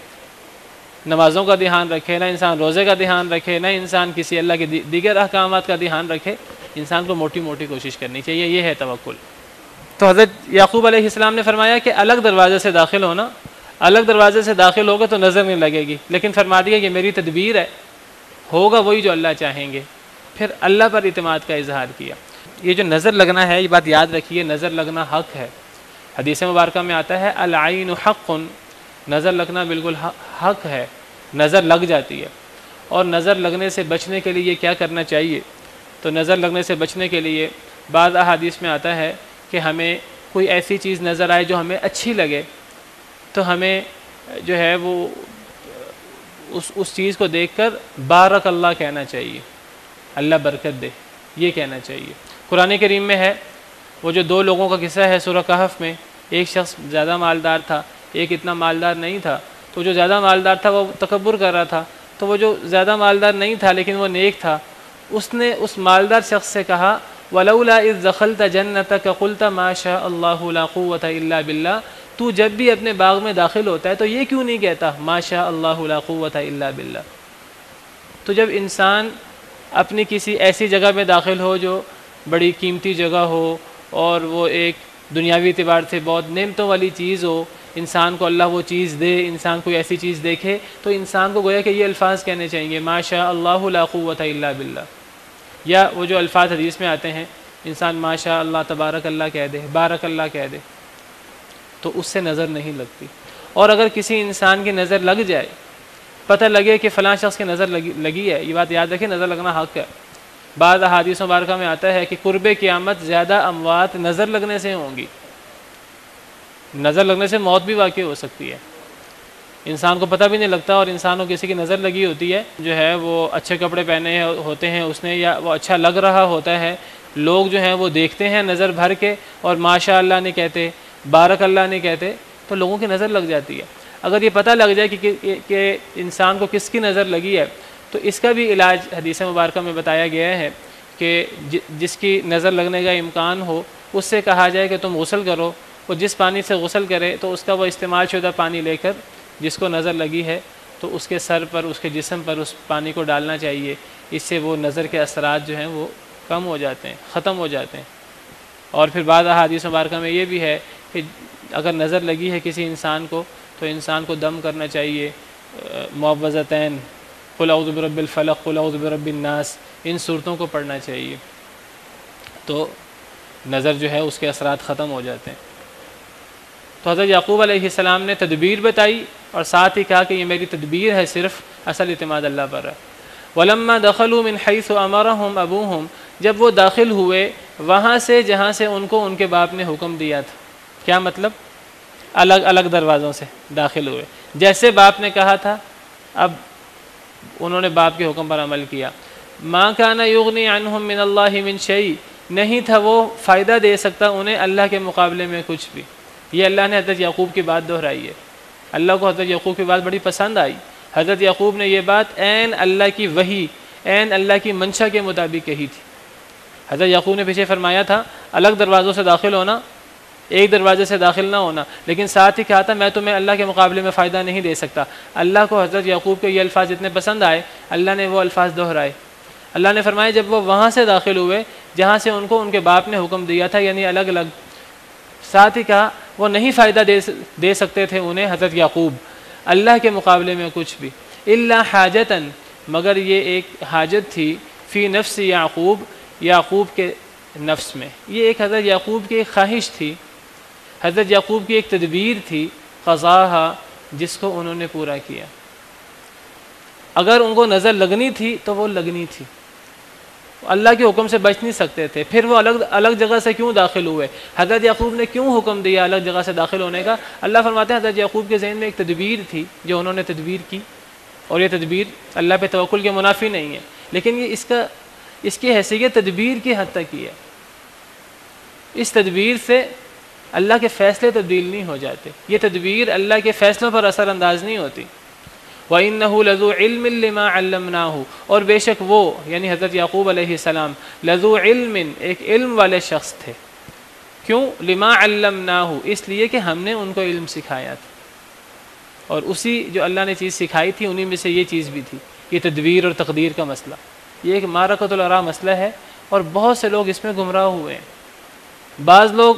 نمازوں کا دھیان رکھے، نہ انسان روزے کا دھیان رکھے، نہ انسان کسی اللہ کے دیگر احکامات کا دھیان رکھے۔ انسان کو موٹی موٹی کوشش کرنی چاہیے، یہ ہے توکل۔ تو حضرت یعقوب علیہ السلام نے فرمایا کہ الگ دروازے سے داخل ہونا، الگ دروازے سے داخل ہوگا تو نظر نہیں لگے گی، لیکن فرما دیا کہ میری تدبیر ہے، ہوگا وہی جو اللہ چاہیں گے۔ پھر اللہ پر اعتماد کا اظہار کیا۔ یہ جو نظر لگنا ہے، یہ بات یاد رکھیے، نظر لگنا حق ہے۔ حدیث مبارکہ میں آتا ہے العین حق، نظر لگنا بالکل حق ہے، نظر لگ جاتی ہے۔ اور نظر لگنے سے بچنے کے لیے کیا کرنا چاہیے؟ تو نظر لگنے سے بچنے کے لیے بعض احادیث میں آتا ہے کہ ہمیں کوئی ایسی چیز نظر آئے جو ہمیں اچھی لگے تو ہمیں جو ہے وہ اس چیز کو دیکھ کر بارک اللہ کہنا چاہیے، اللہ برکت دے، یہ کہنا چاہیے۔ قرآن کریم میں ہے، وہ جو 2 لوگوں کا قصہ ہے سورہ کہف میں، ایک شخص زیادہ مالدار تھا، ایک اتنا مالدار نہیں تھا۔ تو جو زیادہ مالدار تھا وہ تکبر کر رہا تھا، تو وہ جو زیادہ مالدار نہیں تھا لیکن وہ نیک تھا، اس نے اس مالدار شخص سے کہا وَلَوْلَا إِذْ دَخَلْتَ جَنَّتَكَ قُلْتَ مَا شَاءَ اللَّهُ لَا قُوَّةَ إِلَّا بِاللَّهِ، تو جب بھی اپنے باغ میں داخل ہوتا ہے تو یہ کیوں نہیں کہتا ما شاء اللہ لا قوت الا باللہ؟ تو جب انسان اپنی کسی ایسی جگہ میں داخل ہو جو بڑی قیمتی جگہ ہو اور وہ ایک دنیاوی اعتبار سے بہت نعمتوں والی چیز ہو، انسان کو اللہ وہ چیز دے، انسان کوئی ایسی چیز دیکھے تو انسان کو گویا کہ یہ الفاظ کہنے چاہیے، ما شاء اللہ لا قوت الا باللہ، یا وہ جو الفاظ حدیث میں آتے ہیں انسان ما شاء اللہ تبارک اللہ کہہ دے، بارک اللہ کہہ دے، تو اس سے نظر نہیں لگتی۔ اور اگر کسی انسان کی نظر لگ جائے، پتہ لگے کہ فلاں شخص کی نظر لگی ہے، یہ بات یاد رکھیں، نظر لگنا حق ہے۔ بعض احادیث مبارکہ میں آتا ہے کہ قرب قیامت زیادہ اموات نظر لگنے سے ہوں گی، نظر لگنے سے موت بھی واقع ہو سکتی ہے، انسان کو پتہ بھی نہیں لگتا، اور انسان کو کسی کی نظر لگی ہوتی ہے، جو ہے وہ اچھے کپڑے پہنے ہوتے ہیں اس نے، یا وہ اچھا لگ رہا ہوتا ہے، لوگ جو ہیں وہ دیکھتے ہیں نظر بھر کے اور ماشاء اللہ نہیں کہتے، بارک اللہ نہیں کہتے، تو لوگوں کی نظر لگ جاتی ہے۔ اگر یہ پتہ لگ جائے کہ انسان کو کس کی نظر لگی ہے تو اس کا بھی علاج حدیث مبارکہ میں بتایا گیا ہے کہ جس کی نظر لگنے کا امکان ہو اس سے کہا جائے کہ تم غسل کرو، وہ جس پانی سے غسل کرے تو اس کا وہ استعمال شدہ پانی لے کر جس کو نظر لگی ہے تو اس کے سر پر، اس کے جسم پر اس پانی کو ڈالنا چاہیے، اس سے وہ نظر کے اثرات جو ہیں وہ کم ہو جاتے ہیں، ختم ہو جاتے ہیں۔ اور پھر بعض احادیث مبارکہ میں یہ بھی ہے کہ اگر نظر لگی ہے کسی انسان کو تو انسان کو دم کرنا چاہیے، معوذتین، قل اعوذ برب الفلق، قل اعوذ برب الناس، ان صورتوں کو پڑھنا چاہیے، تو نظر جو ہے اس کے اثرات ختم ہو جاتے ہیں۔ تو حضرت یعقوب علیہ السلام نے تدبیر بتائی اور ساتھ ہی کہا کہ یہ میری تدبیر ہے، صرف اصل اعتماد اللہ پر ہے۔ وَلَمَّا دَخَلُوا مِنْ حَيْثُ أَمَرَهُمْ أَبُوهُمْ، جب وہ داخل ہوئے وہاں سے جہاں سے ان کو ان کے باپ نے حکم دیا تھا، کیا مطلب؟ الگ الگ دروازوں سے داخل ہوئے، جیسے باپ نے کہا تھا اب انہوں نے باپ کے حکم پر عمل کیا۔ مَا كَانَ يُغْنِي عَنْهُمْ مِنَ اللَّهِ مِنْ شَيْءٍ، نہیں تھا وہ فائدہ دے سکتا انہیں اللہ کے مقابلے میں کچھ بھی۔ یہ اللہ نے حضرت یعقوب کی بات دہرائی ہے، اللہ کو حضرت یعقوب کی بات بڑی پسند آئی، حضرت یعقوب نے یہ بات عین اللہ کی وحی، عین اللہ کی منشا کے مطابق کہی تھی۔ حضرت یعقوب نے پیچھے فرمایا تھا الگ دروازوں سے داخل ہونا، ایک دروازے سے داخل نہ ہونا، لیکن ساتھ ہی کہا تھا میں تمہیں اللہ کے مقابلے میں فائدہ نہیں دے سکتا۔ اللہ کو حضرت یعقوب کے یہ الفاظ اتنے پسند آئے، اللہ نے وہ الفاظ دہرائے۔ اللہ نے فرمایا جب وہ وہاں سے داخل ہوئے جہاں سے ان کو ان کے باپ نے حکم دیا تھا، یعنی الگ الگ، ساتھ ہی کہا وہ نہیں فائدہ دے سکتے تھے انہیں حضرت یعقوب اللہ کے مقابلے میں کچھ بھی، الا حاجتاً، مگر یہ ایک حاجت تھی، فی نفس یعقوب، یعقوب کے نفس میں، یہ ایک حضرت یعقوب کی ایک خواہش تھی، حضرت یعقوب کی ایک تدبیر تھی، قضاہا، جس کو انہوں نے پورا کیا۔ اگر ان کو نظر لگنی تھی تو وہ لگنی تھی، اللہ کے حکم سے بچ نہیں سکتے تھے، پھر وہ الگ جگہ سے کیوں داخل ہوئے؟ حضرت یعقوب نے کیوں حکم دیا الگ جگہ سے داخل ہونے کا؟ اللہ فرماتے ہیں حضرت یعقوب کے ذہن میں ایک تدبیر تھی جو انہوں نے تدبیر کی، اور یہ تدبیر اللہ پہ توکل کے منافی نہیں ہے، لیکن یہ اس کی حیثیت تدبیر کی حد تک کی ہے۔ اس تدبیر سے اللہ کے فیصلے تبدیل نہیں ہو جاتے، یہ تدبیر اللہ کے فیصلوں پر اثر انداز نہیں ہوتی۔ وَإِنَّهُ لَذُو عِلْمٍ لِمَا عَلَّمْنَاهُ، اور بے شک وہ یعنی حضرت یعقوب علیہ السلام لذو علم، ایک علم والے شخص تھے۔ کیوں؟ لما علمناہ، اس لیے کہ ہم نے ان کو علم سکھایا تھا، اور اسی جو اللہ نے چیز سکھائی تھی انہی میں سے یہ چیز بھی تھی، یہ تدبیر اور تقدیر کا مسئلہ۔ یہ ایک معرکۃ العراء مسئلہ ہے اور بہت سے لوگ اس میں گمراہ ہوئے ہیں۔ بعض لوگ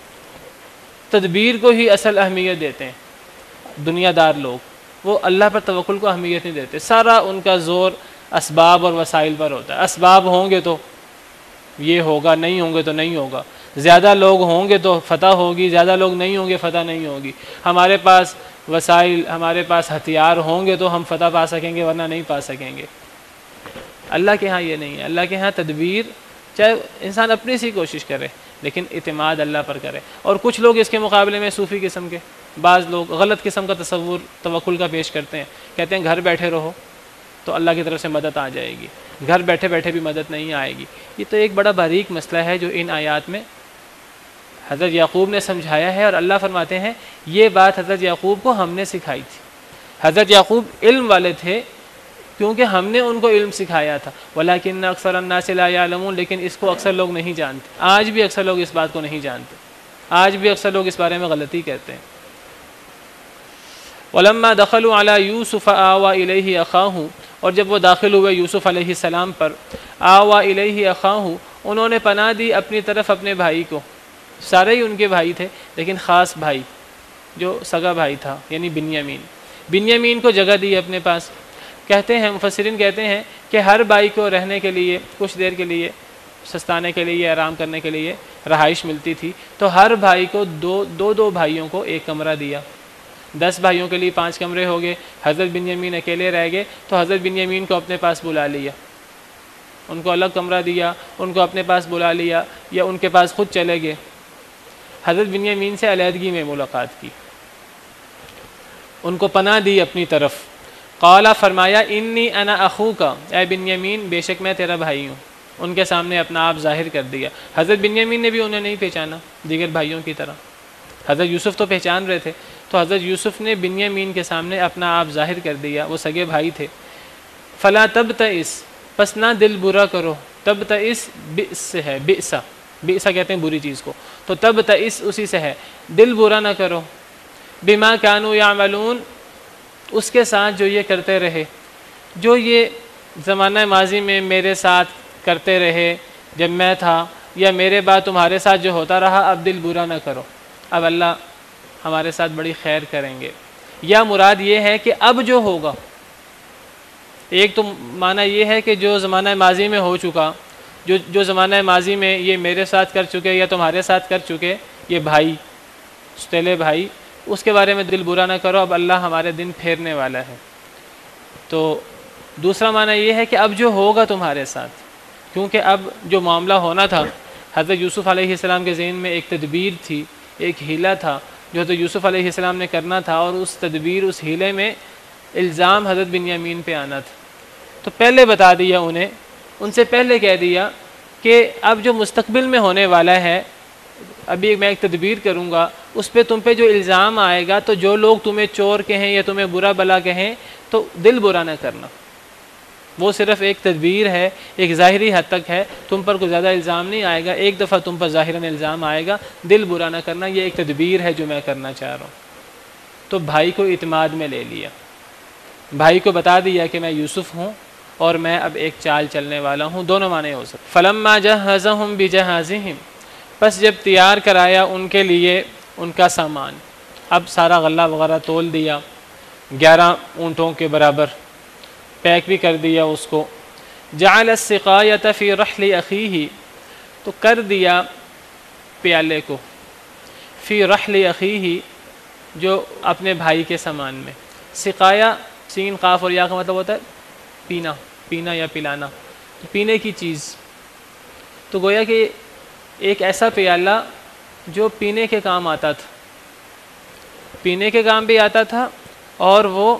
تدبیر کو ہی اصل اہمیت دیتے ہیں، دنیا دار لوگ، وہ اللہ پر توکل کو اہمیت نہیں دیتے، سارا ان کا زور اسباب اور وسائل پر ہوتا ہے۔ اسباب ہوں گے تو یہ ہوگا، نہیں ہوں گے تو نہیں ہوگا، زیادہ لوگ ہوں گے تو فتح ہوگی، زیادہ لوگ نہیں ہوں گے فتح نہیں ہوگی، ہمارے پاس وسائل، ہمارے پاس ہتھیار ہوں گے تو ہم فتح پا سکیں گے ورنہ نہیں پا سکیں گے۔ اللہ کے ہاں یہ نہیں ہے، اللہ کے ہاں تدبیر چاہے انسان اپنی سی کوشش کرے لیکن اعتماد اللہ پر کرے۔ اور کچھ لوگ اس کے مقابلے میں صوفی قسم کے بعض لوگ غلط قسم کا تصور توکل کا پیش کرتے ہیں، کہتے ہیں گھر بیٹھے رہو تو اللہ کی طرف سے مدد آ جائے گی، گھر بیٹھے بیٹھے بھی مدد نہیں آئے گی۔ یہ تو ایک بڑا باریک مسئلہ ہے جو ان آیات میں حضرت یعقوب نے سمجھایا ہے، اور اللہ فرماتے ہیں یہ بات حضرت یعقوب کو ہم نے سکھائی تھی۔ حضرت یعقوب علم والے تھے کیونکہ ہم نے ان کو علم سکھایا تھا، وَلَٰكِنَّ أَكْثَرَ النَّاسِ لَا يَعْلَمُونَ، لیکن اس کو اکثر لوگ نہیں جانتے، آج بھی اکثر لوگ اس بات کو نہیں جانتے، آج بھی اکثر لوگ اس بارے میں غلطی کہتے ہیں۔ وَلَمَّا دَخَلُوا عَلَىٰ يُوسُفَ آوَىٰ إِلَيْهِ أَخَاهُ، اور جب وہ داخل ہوئے یوسف علیہ السلام پر، آوَىٰ إِلَيْهِ أَخَاهُ، انہوں نے پناہ دی اپنی طرف اپنے بھائی کو، سارے ہی ان کے بھائی تھے لیکن خاص بھائی جو سگا بھائی تھا یعنی بنیامین کو جگہ دی اپنے پاس۔ کہتے ہیں مفسرین کہتے ہیں کہ ہر بھائی کو رہنے کے لیے کچھ دیر کے لیے، سستانے کے لیے، آرام کرنے کے لیے رہائش ملتی تھی، تو ہر بھائی کو دو بھائیوں کو ایک کمرہ دیا۔ 10 بھائیوں کے لیے 5 کمرے ہو گئے، حضرت بنیامین اکیلے رہ گئے تو حضرت بنیامین کو اپنے پاس بلا لیا، ان کو الگ کمرہ دیا، ان کو اپنے پاس بلا لیا یا ان کے پاس خود چلے گئے، حضرت بنیامین سے علیحدگی میں ملاقات کی، ان کو پناہ دی اپنی طرف۔ قال فرمایا انی انا اخوک، اے بنیامین بے شک میں تیرا بھائی ہوں، ان کے سامنے اپنا آپ ظاہر کر دیا۔ حضرت بنیامین نے بھی انہیں نہیں پہچانا دیگر بھائیوں کی طرح، حضرت یوسف تو پہچان رہے تھے، تو حضرت یوسف نے بنیامین کے سامنے اپنا آپ ظاہر کر دیا، وہ سگے بھائی تھے۔ فلا تبتئس، پس نہ دل برا کرو، تبتئس بئس سے ہے، بئسا کہتے ہیں بری چیز کو، تو تبتئس اسی سے ہے، دل برا نہ کرو، بما کانوا یعملون، اس کے ساتھ جو یہ کرتے رہے، جو یہ زمانہ ماضی میں میرے ساتھ کرتے رہے جب میں تھا، یا میرے بعد تمہارے ساتھ جو ہوتا رہا، اب دل برا نہ کرو، اب اللہ ہمارے ساتھ بڑی خیر کریں گے۔ یا مراد یہ ہے کہ اب جو ہوگا، ایک تو معنی یہ ہے کہ جو زمانہ ماضی میں ہو چکا، جو زمانہ ماضی میں یہ میرے ساتھ کر چکے یا تمہارے ساتھ کر چکے یہ بھائی، ستیلے بھائی، اس کے بارے میں دل برا نہ کرو، اب اللہ ہمارے دن پھیرنے والا ہے۔ تو دوسرا معنی یہ ہے کہ اب جو ہوگا تمہارے ساتھ، کیونکہ اب جو معاملہ ہونا تھا، حضرت یوسف علیہ السلام کے ذہن میں ایک تدبیر تھی، ایک حیلہ تھا جو حضرت یوسف علیہ السلام نے کرنا تھا، اور اس تدبیر، اس حیلے میں الزام حضرت بنیامین پہ آنا تھا، تو پہلے بتا دیا انہیں، ان سے پہلے کہہ دیا کہ اب جو مستقبل میں ہونے والا ہے، ابھی میں ایک تدبیر کروں گا، اس پہ تم پہ جو الزام آئے گا، تو جو لوگ تمہیں چور کہیں یا تمہیں برا بلا کہیں تو دل برا نہ کرنا، وہ صرف ایک تدبیر ہے، ایک ظاہری حد تک ہے، تم پر کوئی زیادہ الزام نہیں آئے گا، ایک دفعہ تم پر ظاہراً الزام آئے گا، دل برا نہ کرنا، یہ ایک تدبیر ہے جو میں کرنا چاہ رہا ہوں۔ تو بھائی کو اعتماد میں لے لیا، بھائی کو بتا دیا کہ میں یوسف ہوں اور میں اب ایک چال چلنے والا ہوں، دونوں معنی ہو سکتے۔ فلما جہزهم بجہازهم، پس جب تیار کرایا ان کے لیے ان کا سامان، اب سارا غلہ وغیرہ تول دیا، 11 اونٹوں کے برابر پیک بھی کر دیا اس کو، جعل السقایۃ فی رحل اخیہ، تو کر دیا پیالے کو، فی رحل اخیہ، جو اپنے بھائی کے سامان میں، سقایا سین قاف اور یا کا مطلب ہوتا ہے پینا یا پلانا، پینے کی چیز، تو گویا کہ ایک ایسا پیالہ جو پینے کے کام آتا تھا، پینے کے کام بھی آتا تھا اور وہ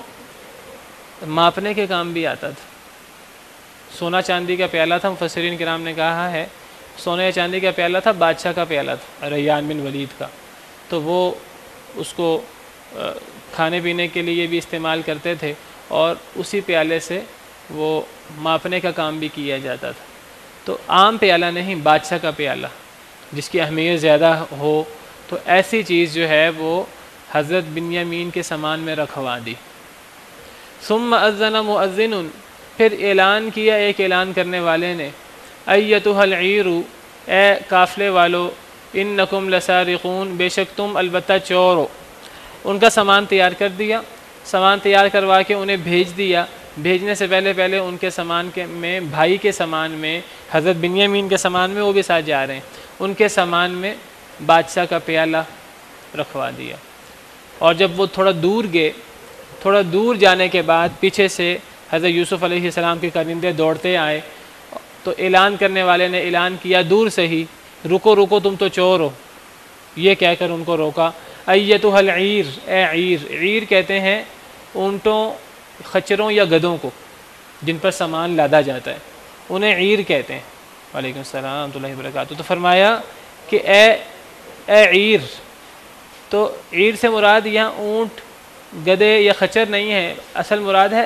ماپنے کے کام بھی آتا تھا۔ سونا چاندی کا پیالہ تھا، مفسرین کرام نے کہا ہے سونے یا چاندی کا پیالہ تھا، بادشاہ کا پیالہ تھا، ریان بن ولید کا، تو وہ اس کو کھانے پینے کے لیے بھی استعمال کرتے تھے، اور اسی پیالے سے وہ ماپنے کا کام بھی کیا جاتا تھا۔ تو عام پیالہ نہیں، بادشاہ کا پیالہ جس کی اہمیت زیادہ ہو، تو ایسی چیز جو ہے وہ حضرت بنیامین کے سامان میں رکھوا دی۔ ثم اذن مؤذن، پھر اعلان کیا ایک اعلان کرنے والے نے، ایتھا العیر، اے قافلے والو، انکم لسارقون، بے شک تم البتہ چور ہو۔ ان کا سامان تیار کر دیا، سامان تیار کروا کے انہیں بھیج دیا۔ بھیجنے سے پہلے ان کے سامان میں، بھائی کے سامان میں، حضرت بنیامین کے سامان میں، وہ بھی ساتھ جا رہے ہیں، ان کے سامان میں بادشاہ کا پیالہ رکھوا دیا۔ اور جب وہ تھوڑا دور گئے، تھوڑا دور جانے کے بعد پیچھے سے حضرت یوسف علیہ السلام کے کرندے دوڑتے آئے، تو اعلان کرنے والے نے اعلان کیا دور سے ہی، رکو رکو تم تو چور ہو، یہ کہہ کر ان کو روکا۔ ایتھا العیر، اے عیر، عیر کہتے ہیں اونٹوں، خچروں یا گدھوں کو جن پر سامان لادا جاتا ہے، انہیں عیر کہتے ہیں۔ وعلیکم السلام ورحمۃ اللہ وبرکاتہ۔ تو فرمایا کہ اے عیر، تو عیر سے مراد یہاں اونٹ، گدھے یا خچر نہیں ہے، اصل مراد ہے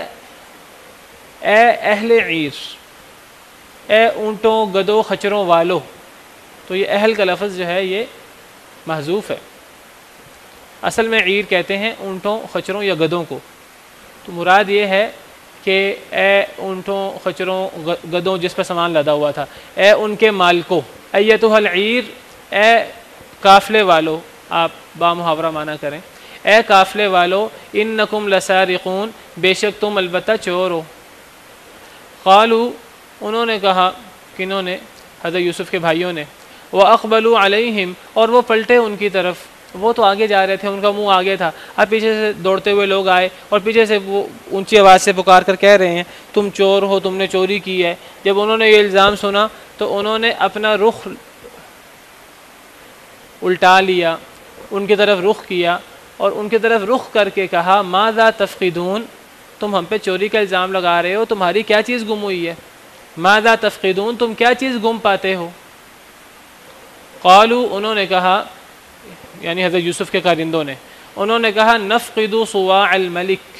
اے اہل عیر، اے اونٹوں، گدھوں، خچروں والو۔ تو یہ اہل کا لفظ جو ہے یہ محذوف ہے، اصل میں عیر کہتے ہیں اونٹوں، خچروں یا گدھوں کو۔ تو مراد یہ ہے کہ اے اونٹوں، خچروں، گدوں جس پر سامان لدا ہوا تھا، اے ان کے مالکو، ایتھا العیر، اے قافلے والو، آپ با محاورہ معنی کریں، اے قافلے والو، انکم لسارقون، بے شک تم البتہ چور ہو۔ قالوا، انہوں نے کہا، کنہوں نے؟ حضرت یوسف کے بھائیوں نے۔ وَأَقْبَلُوا عَلَيْهِمْ، اور وہ پلٹے ان کی طرف، وہ تو آگے جا رہے تھے، ان کا منہ آگے تھا، اب پیچھے سے دوڑتے ہوئے لوگ آئے اور پیچھے سے وہ اونچی آواز سے پکار کر کہہ رہے ہیں تم چور ہو، تم نے چوری کی ہے۔ جب انہوں نے یہ الزام سنا تو انہوں نے اپنا رخ الٹا لیا، ان کی طرف رخ کیا اور ان کی طرف رخ کر کے کہا ماذا تفقدون، تم ہم پہ چوری کا الزام لگا رہے ہو، تمہاری کیا چیز گم ہوئی ہے؟ ماذا تفقدون، تم کیا چیز گم پاتے ہو؟ قالوا، انہوں نے کہا، یعنی حضرت یوسف کے کارندوں نے، انہوں نے کہا نفقد صواع الملک،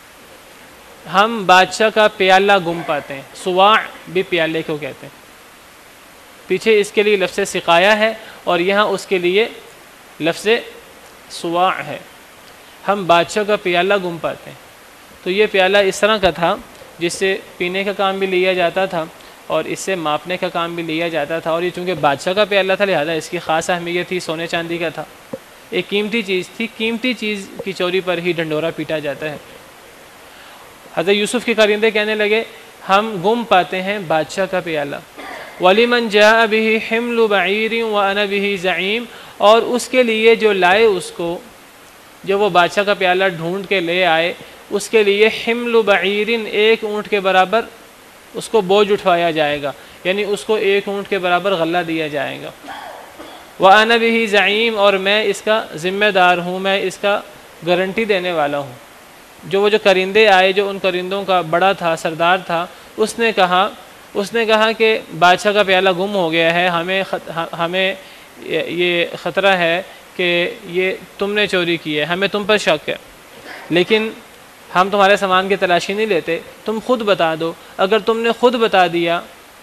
ہم بادشاہ کا پیالہ گم پاتے ہیں۔ صواع بھی پیالے کو کہتے ہیں، پیچھے اس کے لیے لفظ سقایا ہے اور یہاں اس کے لیے لفظ صواع ہے، ہم بادشاہ کا پیالہ گم پاتے ہیں۔ تو یہ پیالہ اس طرح کا تھا جس سے پینے کا کام بھی لیا جاتا تھا اور اس سے ماپنے کا کام بھی لیا جاتا تھا، اور یہ چونکہ بادشاہ کا پیالہ تھا لہذا اس کی خاص اہمیت تھی، سونے چاندی کا تھا، ایک قیمتی چیز تھی، قیمتی چیز کی چوری پر ہی ڈنڈورا پیٹا جاتا ہے۔ حضرت یوسف کے کارندے کہنے لگے ہم گم پاتے ہیں بادشاہ کا پیالہ۔ وَلِمَنْ جَاءَ بِهِ حِمْلُ بَعِيرٍ وَأَنَا بِهِ زَعِيمٌ، اور اس کے لیے جو لائے اس کو، جو وہ بادشاہ کا پیالہ ڈھونڈ کے لے آئے، اس کے لیے حمل بعیر، ایک اونٹ کے برابر اس کو بوجھ اٹھوایا جائے گا، یعنی اس کو ایک اونٹ کے برابر غلہ دیا جائے گا۔ وَأَنَا بِهِ زَعِيمٌ، اور میں اس کا ذمہ دار ہوں، میں اس کا گارنٹی دینے والا ہوں۔ وہ جو کرندے آئے، جو ان کرندوں کا بڑا تھا، سردار تھا، اس نے کہا کہ بادشاہ کا پیالہ گم ہو گیا ہے، ہمیں یہ خطرہ ہے کہ یہ تم نے چوری کی ہے، ہمیں تم پر شک ہے، لیکن ہم تمہارے سامان کی تلاشی نہیں لیتے، تم خود بتا دو۔ اگر تم نے خود بتا دیا،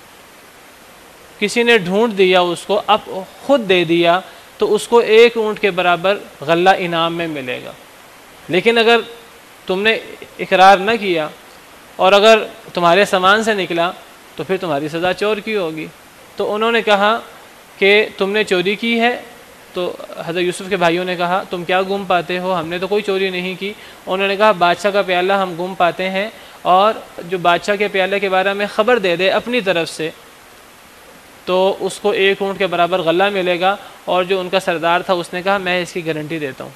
کسی نے ڈھونڈ دیا اس کو، اب خود دے دیا، تو اس کو ایک اونٹ کے برابر غلہ انعام میں ملے گا۔ لیکن اگر تم نے اقرار نہ کیا اور اگر تمہارے سامان سے نکلا تو پھر تمہاری سزا چور کی ہوگی۔ تو انہوں نے کہا کہ تم نے چوری کی ہے، تو حضرت یوسف کے بھائیوں نے کہا تم کیا گم پاتے ہو، ہم نے تو کوئی چوری نہیں کی۔ انہوں نے کہا بادشاہ کا پیالہ ہم گم پاتے ہیں، اور جو بادشاہ کے پیالے کے بارے میں خبر دے دے اپنی طرف سے تو اس کو ایک اونٹ کے برابر غلہ ملے گا، اور جو ان کا سردار تھا اس نے کہا میں اس کی گارنٹی دیتا ہوں۔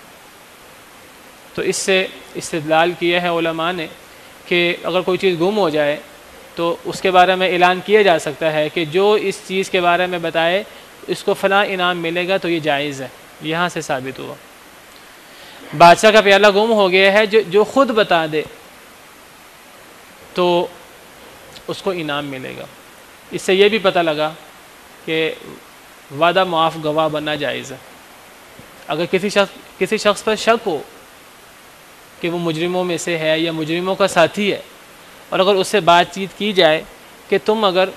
تو اس سے استدلال کیا ہے علماء نے کہ اگر کوئی چیز گم ہو جائے تو اس کے بارے میں اعلان کیا جا سکتا ہے کہ جو اس چیز کے بارے میں بتائے اس کو فلاں انعام ملے گا، تو یہ جائز ہے، یہاں سے ثابت ہوا۔ بادشاہ کا پیالہ گم ہو گیا ہے، جو خود بتا دے تو اس کو انعام ملے گا۔ اس سے یہ بھی پتہ لگا کہ وعدہ معاف گواہ بننا جائز ہے۔ اگر کسی شخص پر شک ہو کہ وہ مجرموں میں سے ہے یا مجرموں کا ساتھی ہے، اور اگر اس سے بات چیت کی جائے کہ تم اگر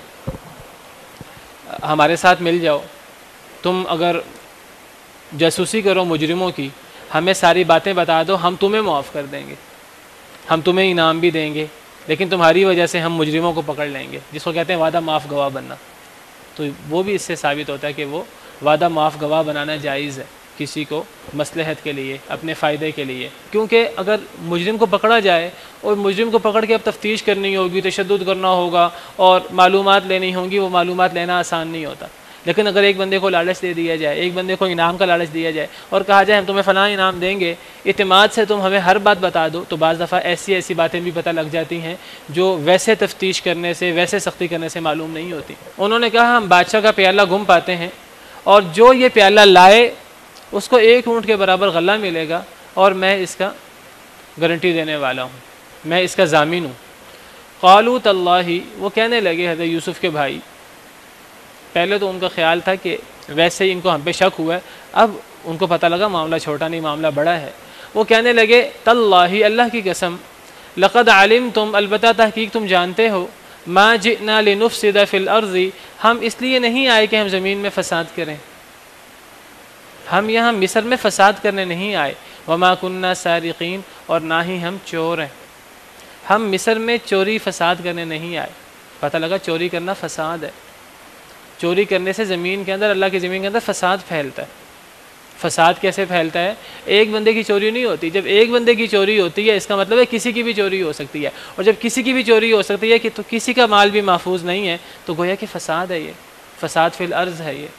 ہمارے ساتھ مل جاؤ، تم اگر جاسوسی کرو مجرموں کی، ہمیں ساری باتیں بتا دو، ہم تمہیں معاف کر دیں گے، ہم تمہیں انعام بھی دیں گے، لیکن تمہاری وجہ سے ہم مجرموں کو پکڑ لیں گے، جس کو کہتے ہیں وعدہ معاف گواہ بننا۔ تو وہ بھی اس سے ثابت ہوتا ہے کہ وہ وعدہ معاف گواہ بنانا جائز ہے کسی کو مصلحت کے لیے، اپنے فائدے کے لیے، کیونکہ اگر مجرم کو پکڑا جائے اور مجرم کو پکڑ کے اب تفتیش کرنی ہوگی، تشدد کرنا ہوگا اور معلومات لینی ہوں گی، وہ معلومات لینا آسان نہیں ہوتا۔ لیکن اگر ایک بندے کو لالچ دے دیا جائے، ایک بندے کو انعام کا لالچ دیا جائے اور کہا جائے ہم تمہیں فلاں انعام دیں گے، اعتماد سے تم ہمیں ہر بات بتا دو، تو بعض دفعہ ایسی باتیں بھی پتہ لگ جاتی ہیں جو ویسے تفتیش کرنے سے، ویسے سختی کرنے سے معلوم نہیں ہوتی۔ انہوں نے کہا ہم بادشاہ کا پیالہ گم پاتے ہیں، اور جو یہ پیالہ لائے اس کو ایک اونٹ کے برابر غلہ ملے گا، اور میں اس کا گارنٹی دینے والا ہوں، میں اس کا ضامن ہوں۔ قالوا تاللہ، وہ کہنے لگے حضرت یوسف کے بھائی، پہلے تو ان کا خیال تھا کہ ویسے ہی ان کو ہم پہ شک ہوا ہے، اب ان کو پتہ لگا معاملہ چھوٹا نہیں، معاملہ بڑا ہے۔ وہ کہنے لگے تاللہ، اللہ کی قسم، لقد علمتم، البتہ تحقیق تم جانتے ہو، ما جئنا لنفسد فی الارض، ہم اس لیے نہیں آئے کہ ہم زمین میں فساد کریں، ہم یہاں مصر میں فساد کرنے نہیں آئے، وما کننا سارقین، اور نہ ہی ہم چور ہیں۔ ہم مصر میں چوری فساد کرنے نہیں آئے. پتہ لگا چوری کرنا فساد ہے. چوری کرنے سے زمین کے اندر، اللہ کی زمین کے اندر فساد پھیلتا ہے. فساد کیسے پھیلتا ہے؟ ایک بندے کی چوری نہیں ہوتی. جب ایک بندے کی چوری ہوتی ہے اس کا مطلب ہے کسی کی بھی چوری ہو سکتی ہے، اور جب کسی کی بھی چوری ہو سکتی ہے کہ تو کسی کا مال بھی محفوظ نہیں ہے، تو گویا کہ فساد ہے، یہ فساد فی الارض ہے یہ.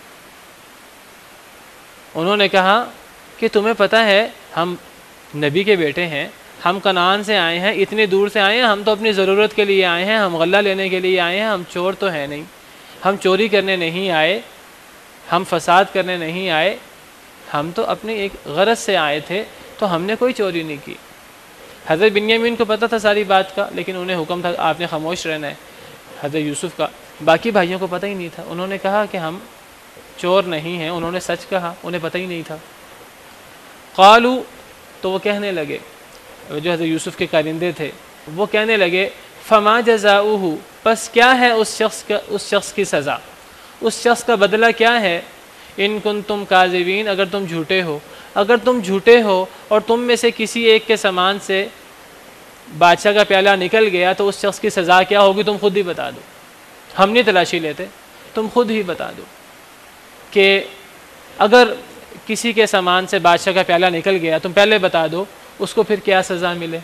انہوں نے کہا کہ تمہیں پتہ ہے ہم نبی کے بیٹے ہیں، ہم کنعان سے آئے ہیں، اتنی دور سے آئے ہیں، ہم تو اپنی ضرورت کے لیے آئے ہیں، ہم غلہ لینے کے لیے آئے ہیں، ہم چور تو ہیں نہیں، ہم چوری کرنے نہیں آئے، ہم فساد کرنے نہیں آئے، ہم تو اپنی ایک غرض سے آئے تھے، تو ہم نے کوئی چوری نہیں کی. حضرت بنیامین کو پتہ تھا ساری بات کا، لیکن انہیں حکم تھا آپ نے خاموش رہنا ہے حضرت یوسف کا. باقی بھائیوں کو پتہ ہی نہیں تھا. انہوں نے کہا کہ ہم چور نہیں ہیں، انہوں نے سچ کہا، انہیں پتہ ہی نہیں تھا. قالو، تو وہ کہنے لگے، جو حضرت یوسف کے کارندے تھے وہ کہنے لگے، فما جزاؤہ، پس کیا ہے اس شخص کی سزا، اس شخص کا بدلہ کیا ہے، ان کنتم کاذبین، اگر تم جھوٹے ہو. اگر تم جھوٹے ہو اور تم میں سے کسی ایک کے سامان سے بادشاہ کا پیالہ نکل گیا تو اس شخص کی سزا کیا ہوگی تم خود ہی بتا دو. ہم نہیں تلاشی لیتے، تم خود ہی بتا دو کہ اگر کسی کے سامان سے بادشاہ کا پیالہ نکل گیا، تم پہلے بتا دو اس کو پھر کیا سزا ملے.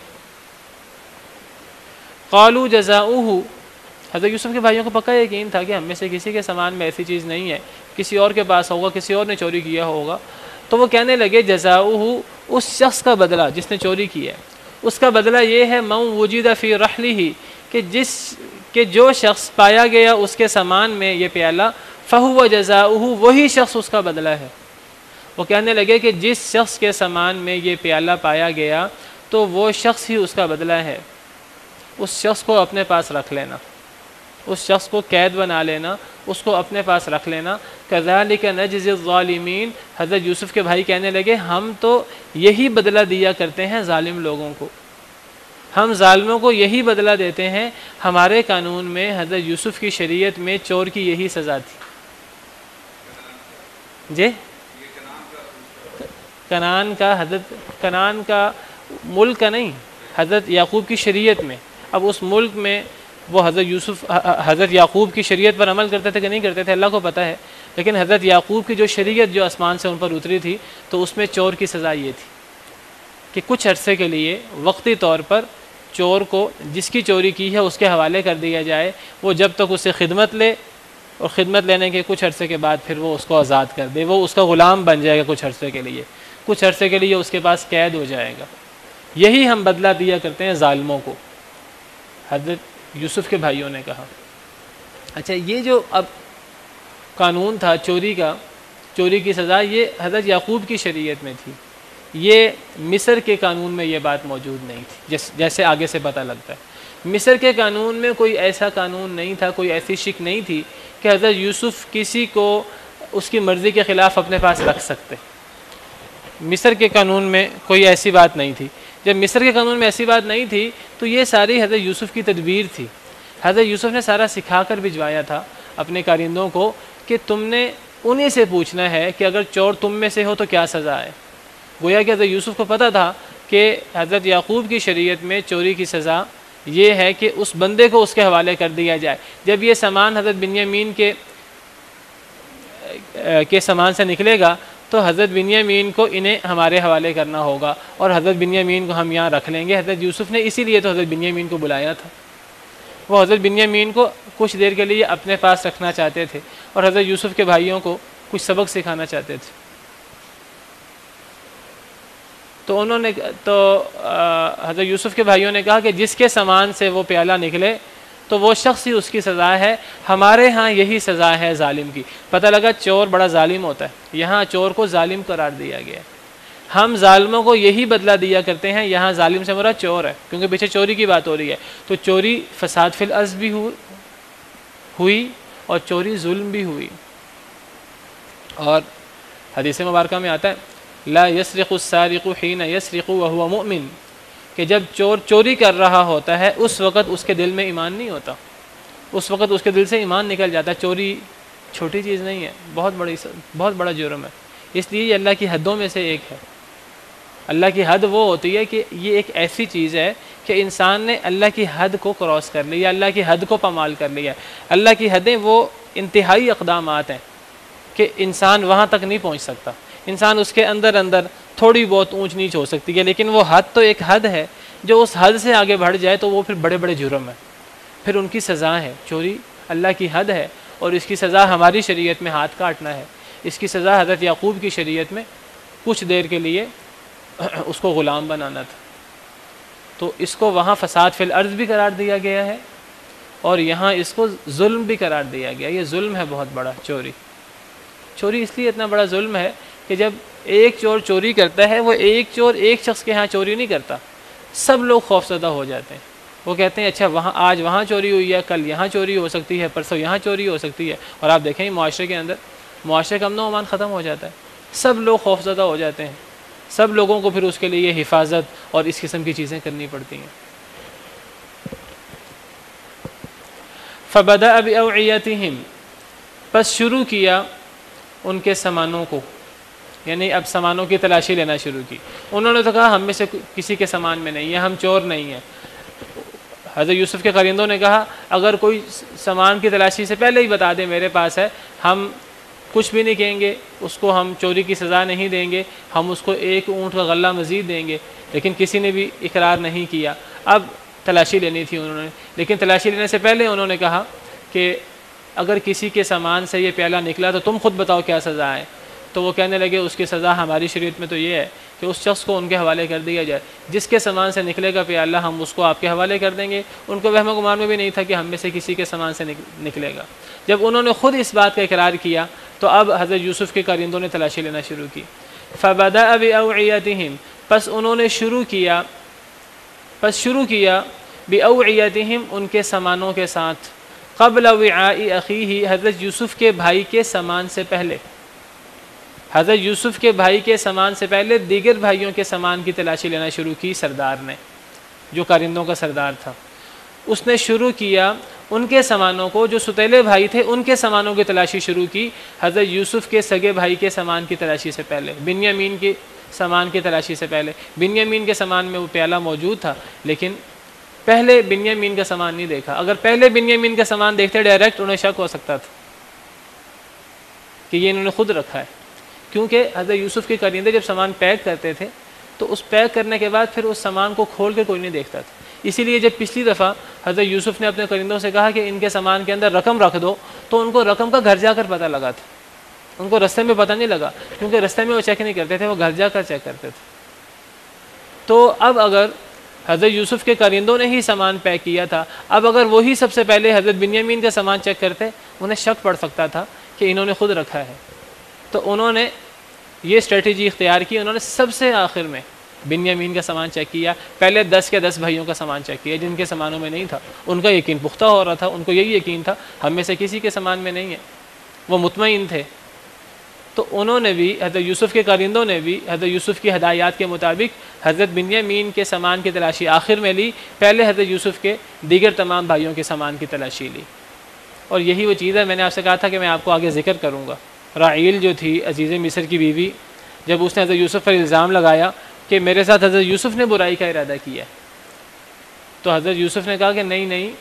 قالوا جزاؤہ، حضرت یوسف کے بھائیوں کو پکا یقین تھا کہ ہم میں سے کسی کے سامان میں ایسی چیز نہیں ہے، کسی اور کے پاس ہوگا، کسی اور نے چوری کیا ہوگا. تو وہ کہنے لگے جزاؤہ، اس شخص کا بدلہ جس نے چوری کی ہے، اس کا بدلہ یہ ہے من وجد فی رحلہ، کہ جو شخص پایا گیا اس کے سامان میں یہ پیالہ، فہو جزاؤہ، وہی شخص اس کا بدلہ ہے. وہ کہنے لگے کہ جس شخص کے سامان میں یہ پیالہ پایا گیا تو وہ شخص ہی اس کا بدلہ ہے. اس شخص کو اپنے پاس رکھ لینا، اس شخص کو قید بنا لینا، اس کو اپنے پاس رکھ لینا. کذالک نجزی الظالمین، حضرت یوسف کے بھائی کہنے لگے ہم تو یہی بدلہ دیا کرتے ہیں ظالم لوگوں کو، ہم ظالموں کو یہی بدلہ دیتے ہیں. ہمارے قانون میں، حضرت یوسف کی شریعت میں چور کی یہی سزا تھی. جی کنعان کا ملک کا نہیں، حضرت یعقوب کی شریعت میں. اب اس ملک میں وہ حضرت یعقوب کی شریعت پر عمل کرتے تھے کہ نہیں کرتے تھے اللہ کو پتہ ہے، لیکن حضرت یعقوب کی جو شریعت جو آسمان سے ان پر اتری تھی تو اس میں چور کی سزا یہ تھی کہ کچھ عرصے کے لیے وقتی طور پر چور کو جس کی چوری کی ہے اس کے حوالے کر دیا جائے. وہ جب تک اس سے خدمت لے، اور خدمت لینے کے کچھ عرصے کے بعد پھر وہ اس کو آزاد کر دے، وہ اس کا غلام بن جائے گا کچھ عرصے کے لیے، کچھ عرصے کے لیے اس کے پاس قید ہو جائے گا. یہی ہم بدلہ دیا کرتے ہیں ظالموں کو، حضرت یوسف کے بھائیوں نے کہا. اچھا، یہ جو اب قانون تھا چوری کی سزا، یہ حضرت یعقوب کی شریعت میں تھی. یہ مصر کے قانون میں یہ بات موجود نہیں تھی، جیسے آگے سے پتہ لگتا ہے. مصر کے قانون میں کوئی ایسا قانون نہیں تھا، کوئی ایسی شک نہیں تھی کہ حضرت یوسف کسی کو اس کی مرضی کے خلاف اپنے پاس رکھ سکتے. مصر کے قانون میں کوئی ایسی بات نہیں تھی. جب مصر کے قانون میں ایسی بات نہیں تھی تو یہ ساری حضرت یوسف کی تدبیر تھی. حضرت یوسف نے سارا سکھا کر بھجوایا تھا اپنے کارندوں کو کہ تم نے انہی سے پوچھنا ہے کہ اگر چور تم میں سے ہو تو کیا سزا ہے. گویا کہ حضرت یوسف کو پتہ تھا کہ حضرت یعقوب کی شریعت میں چوری کی سزا یہ ہے کہ اس بندے کو اس کے حوالے کر دیا جائے. جب یہ سامان حضرت بنیامین کے سامان سے نکلے گا تو حضرت بنیامین کو انہیں ہمارے حوالے کرنا ہوگا، اور حضرت بنیامین کو ہم یہاں رکھ لیں گے. حضرت یوسف نے اسی لیے تو حضرت بنیامین کو بلایا تھا. وہ حضرت بنیامین کو کچھ دیر کے لیے اپنے پاس رکھنا چاہتے تھے اور حضرت یوسف کے بھائیوں کو کچھ سبق سکھانا چاہتے تھے. تو حضرت یوسف کے بھائیوں نے کہا کہ جس کے سامان سے وہ پیالہ نکلے تو وہ شخص ہی اس کی سزا ہے. ہمارے ہاں یہی سزا ہے ظالم کی. پتہ لگا چور بڑا ظالم ہوتا ہے، یہاں چور کو ظالم قرار دیا گیا. ہم ظالموں کو یہی بدلہ دیا کرتے ہیں. یہاں ظالم سے مراد چور ہے کیونکہ پیچھے چوری کی بات ہو رہی ہے. تو چوری فساد فی الارض بھی ہوئی اور چوری ظلم بھی ہوئی. اور حدیث مبارکہ میں آتا ہے لا يسرق السارق حين يسرق وهو مؤمن، کہ جب چور چوری کر رہا ہوتا ہے اس وقت اس کے دل میں ایمان نہیں ہوتا، اس وقت اس کے دل سے ایمان نکل جاتا ہے. چوری چھوٹی چیز نہیں ہے، بہت بڑا جرم ہے. اس لیے یہ اللہ کی حدوں میں سے ایک ہے. اللہ کی حد وہ ہوتی ہے کہ یہ ایک ایسی چیز ہے کہ انسان نے اللہ کی حد کو کراس کر لیا، اللہ کی حد کو پامال کر لیا۔ اللہ کی حدیں وہ انتہائی اقدامات ہیں کہ انسان وہاں تک نہیں پہنچ سکتا، انسان اس کے اندر اندر تھوڑی بہت اونچ نیچ ہو سکتی ہے، لیکن وہ حد تو ایک حد ہے، جو اس حد سے آگے بڑھ جائے تو وہ پھر بڑے بڑے جرم ہیں، پھر ان کی سزا ہے۔ چوری اللہ کی حد ہے اور اس کی سزا ہماری شریعت میں ہاتھ کاٹنا ہے، اس کی سزا حضرت یعقوب کی شریعت میں کچھ دیر کے لیے اس کو غلام بنانا تھا۔ تو اس کو وہاں فساد فی الارض بھی قرار دیا گیا ہے اور یہاں اس کو ظلم بھی قرار دیا گیا۔ یہ ظلم ہے بہت بڑا چوری۔ چوری اس لیے اتنا بڑا ظلم ہے کہ جب ایک چور چوری کرتا ہے، وہ ایک چور ایک شخص کے ہاں چوری نہیں کرتا، سب لوگ خوفزدہ ہو جاتے ہیں۔ وہ کہتے ہیں اچھا وہاں آج وہاں چوری ہوئی ہے، کل یہاں چوری ہو سکتی ہے، پرسوں یہاں چوری ہو سکتی ہے، اور آپ دیکھیں معاشرے کے اندر معاشرے کا امن و امان ختم ہو جاتا ہے، سب لوگ خوفزدہ ہو جاتے ہیں، سب لوگوں کو پھر اس کے لیے حفاظت اور اس قسم کی چیزیں کرنی پڑتی ہیں۔ فَبَدَأَ بِأَوْعِيَتِهِمْ، پس شروع کیا ان کے سامانوں کو، یعنی اب سامانوں کی تلاشی لینا شروع کی۔ انہوں نے تو کہا ہم میں سے کسی کے سامان میں نہیں ہے، ہم چور نہیں ہیں۔ حضرت یوسف کے قریندوں نے کہا اگر کوئی سامان کی تلاشی سے پہلے ہی بتا دے میرے پاس ہے، ہم کچھ بھی نہیں کہیں گے، اس کو ہم چوری کی سزا نہیں دیں گے، ہم اس کو ایک اونٹ کا غلہ مزید دیں گے۔ لیکن کسی نے بھی اقرار نہیں کیا۔ اب تلاشی لینی تھی انہوں نے، لیکن تلاشی لینے سے پہلے انہوں نے کہا کہ اگر کسی کے سامان سے یہ پیالہ نکلا تو تم خود بتاؤ کیا سزا ہے۔ تو وہ کہنے لگے اس کی سزا ہماری شریعت میں تو یہ ہے کہ اس شخص کو ان کے حوالے کر دیا جائے، جس کے سامان سے نکلے گا پیالہ ہم اس کو آپ کے حوالے کر دیں گے۔ ان کو وہم و گمان میں بھی نہیں تھا کہ ہم میں سے کسی کے سامان سے نکلے گا۔ جب انہوں نے خود اس بات کا اقرار کیا تو اب حضرت یوسف کے قریندوں نے تلاشی لینا شروع کی۔ فَبَدَأَ بِأَوْعِيَتِهِمْ، پس انہوں نے شروع کیا بِأَوْعِيَتِهِمْ، ان کے سامانوں کے ساتھ، قبل وعاء اخیہ، حضرت یوسف کے بھائی کے سامان سے پہلے، حضرت یوسف کے بھائی کے سامان سے پہلے دیگر بھائیوں کے سامان کی تلاشی لینا شروع کی۔ سردار نے، جو قریندوں کا سردار تھا، اس نے شروع کیا ان کے سامانوں کو، جو ستیلے بھائی تھے ان کے سامانوں کی تلاشی شروع کی حضرت یوسف کے سگے بھائی کے سامان کی تلاشی سے پہلے، بنیامین کے سامان کی تلاشی سے پہلے۔ بنیامین کے سامان میں وہ پیالہ موجود تھا، لیکن پہلے بنیامین کا سامان نہیں دیکھا۔ اگر پہلے بنیامین کا سامان دیکھتے ڈائریکٹ انہیں شک ہو سکتا تھا کہ یہ انہوں نے خود رکھا ہے، کیونکہ حضرت یوسف کے قریندے جب سامان پیک کرتے تھے تو اس پیک کرنے کے بعد پھر اس سامان کو کھول کے کوئی نہیں دیکھتا تھا۔ اسی لیے جب پچھلی دفعہ حضرت یوسف نے اپنے قریندوں سے کہا کہ ان کے سامان کے اندر رقم رکھ دو، تو ان کو رقم کا گھر جا کر پتہ لگا تھا، ان کو رستے میں پتہ نہیں لگا، کیونکہ رستے میں وہ چیک نہیں کرتے تھے، وہ گھر جا کر چیک کرتے تھے۔ تو اب اگر حضرت یوسف کے قریندوں نے ہی سامان پیک کیا تھا، اب اگر وہی سب سے پہلے حضرت بنیامین کا سامان چیک کرتے، انہیں شک پڑ سکتا تھا کہ انہوں نے خود رکھا ہے۔ تو انہوں نے یہ اسٹریٹجی اختیار کی، انہوں نے سب سے آخر میں بنیامین کا سامان چیک کیا، پہلے 10 کے 10 بھائیوں کا سامان چیک کیا جن کے سامانوں میں نہیں تھا۔ ان کا یقین پختہ ہو رہا تھا، ان کو یہی یقین تھا ہم میں سے کسی کے سامان میں نہیں ہے، وہ مطمئن تھے۔ تو انہوں نے بھی، حضرت یوسف کے قریندوں نے بھی حضرت یوسف کی ہدایات کے مطابق حضرت بنیامین کے سامان کی تلاشی آخر میں لی، پہلے حضرت یوسف کے دیگر تمام بھائیوں کے سامان کی تلاشی لی۔ اور یہی وہ چیز ہے، میں نے آپ سے کہا تھا کہ میں آپ کو آگے ذکر کروں گا۔ راعیل جو تھی عزیز مصر کی بیوی، جب اس نے حضرت یوسف پر الزام لگایا کہ میرے ساتھ حضرت یوسف نے برائی کا ارادہ کیا، تو حضرت یوسف نے کہا کہ نہیں،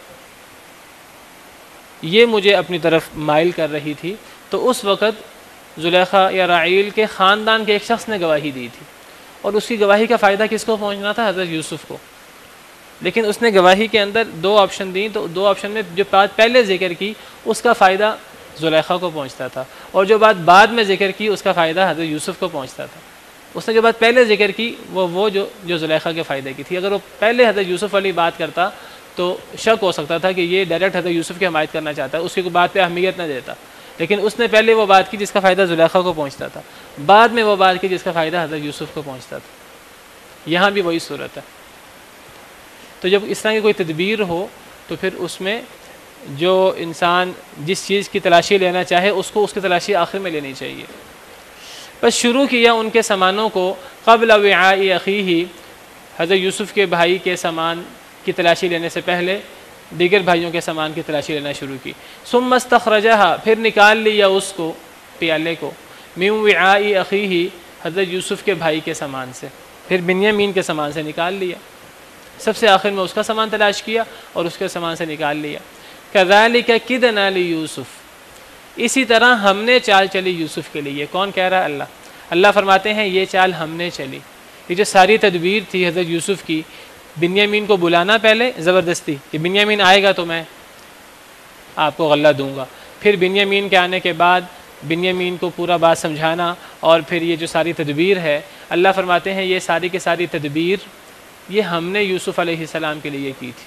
یہ مجھے اپنی طرف مائل کر رہی تھی۔ تو اس وقت زلیخا یا راعیل کے خاندان کے ایک شخص نے گواہی دی تھی، اور اس کی گواہی کا فائدہ کس کو پہنچنا تھا؟ حضرت یوسف کو۔ لیکن اس نے گواہی کے اندر 2 آپشن دیں، تو 2 آپشن میں جو بات پہلے ذکر کی اس کا فائدہ زلیخا کو پہنچتا تھا، اور جو بات بعد میں ذکر کی اس کا فائدہ حضرت یوسف کو پہنچتا تھا۔ اس نے جو بات پہلے ذکر کی وہ جو زلیخا کے فائدے کی تھی۔ اگر وہ پہلے حضرت یوسف والی بات کرتا تو شک ہو سکتا تھا کہ یہ ڈائریکٹ حضرت یوسف کی حمایت کرنا چاہتا ہے، اس کی بات پہ اہمیت نہ دیتا، لیکن اس نے پہلے وہ بات کی جس کا فائدہ زلیخا کو پہنچتا تھا، بعد میں وہ بات کی جس کا فائدہ حضرت یوسف کو پہنچتا تھا۔ یہاں بھی وہی صورت ہے۔ تو جب اس طرح کی کوئی تدبیر ہو تو پھر اس میں جو انسان جس چیز کی تلاشی لینا چاہے اس کو اس کی تلاشی آخر میں لینی چاہیے۔ بس شروع کیا ان کے سامانوں کو قبل وعاء اخیہ، حضرت یوسف کے بھائی کے سامان کی تلاشی لینے سے پہلے دیگر بھائیوں کے سامان کی تلاشی لینا شروع کی۔ ثم استخرجہا، پھر نکال لیا اس کو، پیالے کو، من وعاء اخیہ، حضرت یوسف کے بھائی کے سامان سے، پھر بنیامین کے سامان سے نکال لیا۔ سب سے آخر میں اس کا سامان تلاش کیا اور اس کے سامان سے نکال لیا۔ کذالک کدنا لیوسف، اسی طرح ہم نے چال چلی یوسف کے لیے۔ کون کہہ رہا ہے؟ اللہ۔ اللہ فرماتے ہیں یہ چال ہم نے چلی، یہ جو ساری تدبیر تھی حضرت یوسف کی، بنیامین کو بلانا پہلے زبردستی کہ بنیامین آئے گا تو میں آپ کو غلہ دوں گا، پھر بنیامین کے آنے کے بعد بنیامین کو پورا بات سمجھانا، اور پھر یہ جو ساری تدبیر ہے، اللہ فرماتے ہیں یہ ساری کی ساری تدبیر یہ ہم نے یوسف علیہ السلام کے لیے کی تھی۔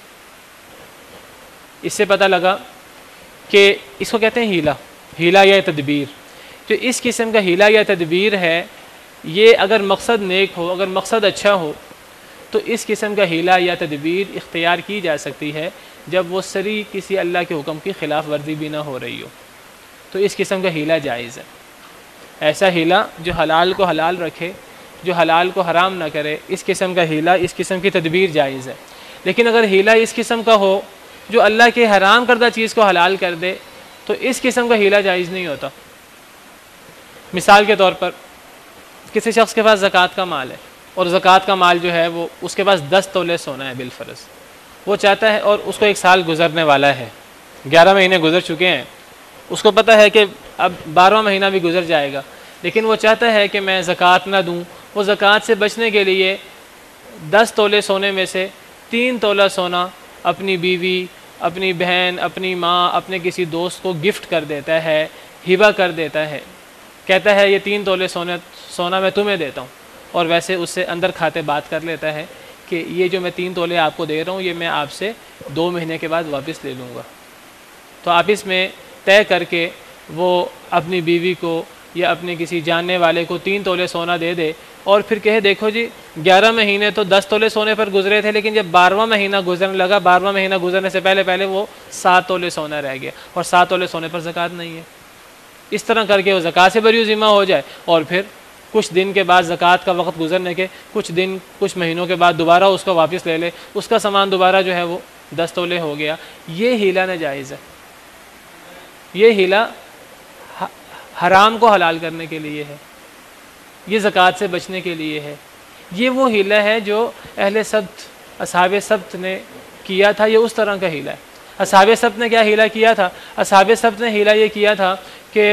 اس سے پتہ لگا کہ اس کو کہتے ہیں ہیلا، ہیلا یا تدبیر۔ جو اس قسم کا ہیلا یا تدبیر ہے، یہ اگر مقصد نیک ہو، اگر مقصد اچھا ہو، تو اس قسم کا ہیلا یا تدبیر اختیار کی جا سکتی ہے جب وہ سری کسی اللہ کے حکم کی خلاف ورزی بھی نہ ہو رہی ہو، تو اس قسم کا ہیلا جائز ہے۔ ایسا ہیلا جو حلال کو حلال رکھے، جو حلال کو حرام نہ کرے، اس قسم کا ہیلا، اس قسم کی تدبیر جائز ہے۔ لیکن اگر ہیلا اس قسم کا ہو جو اللہ کے حرام کردہ چیز کو حلال کر دے، تو اس قسم کا ہیلا جائز نہیں ہوتا۔ مثال کے طور پر کسی شخص کے پاس زکوٰۃ کا مال ہے، اور زکوٰۃ کا مال جو ہے وہ اس کے پاس 10 تولے سونا ہے بالفرض، وہ چاہتا ہے، اور اس کو 1 سال گزرنے والا ہے، 11 مہینے گزر چکے ہیں، اس کو پتہ ہے کہ اب 12واں مہینہ بھی گزر جائے گا، لیکن وہ چاہتا ہے کہ میں زکوٰۃ نہ دوں۔ وہ زکوٰۃ سے بچنے کے لیے 10 تولے سونے میں سے 3 تولہ سونا اپنی بیوی، اپنی بہن، اپنی ماں، اپنے کسی دوست کو گفٹ کر دیتا ہے، ہبہ کر دیتا ہے، کہتا ہے یہ 3 تولے سونا میں تمہیں دیتا ہوں، اور ویسے اس سے اندر کھاتے بات کر لیتا ہے کہ یہ جو میں 3 تولے آپ کو دے رہا ہوں یہ میں آپ سے 2 مہینے کے بعد واپس لے لوں گا۔ تو آپس میں طے کر کے وہ اپنی بیوی کو یا اپنے کسی جاننے والے کو 3 تولے سونا دے دے، اور پھر کہے دیکھو جی 11 مہینے تو 10 تولے سونے پر گزرے تھے، لیکن جب 12واں مہینہ گزرنے لگا، 12واں مہینہ گزرنے سے پہلے وہ 7 تولے سونا رہ گیا، اور 7 تولے سونے پر زکوٰۃ نہیں ہے۔ اس طرح کر کے وہ زکوٰۃ سے بری ذمہ ہو جائے، اور پھر کچھ دن کے بعد زکوٰۃ کا وقت گزرنے کے کچھ مہینوں کے بعد دوبارہ اس کو واپس لے لے، اس کا سامان دوبارہ جو ہے وہ 10 تولے ہو گیا۔ یہ ہیلا ناجائز ہے، یہ ہیلا حرام کو حلال کرنے کے لیے ہے، یہ زکوٰۃ سے بچنے کے لیے ہے۔ یہ وہ ہیلا ہے جو اہل سبت، اصحاب سبت نے کیا تھا، یہ اس طرح کا ہیلا ہے۔ اصحاب سبت نے کیا ہیلا کیا تھا؟ اصحاب سبت نے ہیلا یہ کیا تھا کہ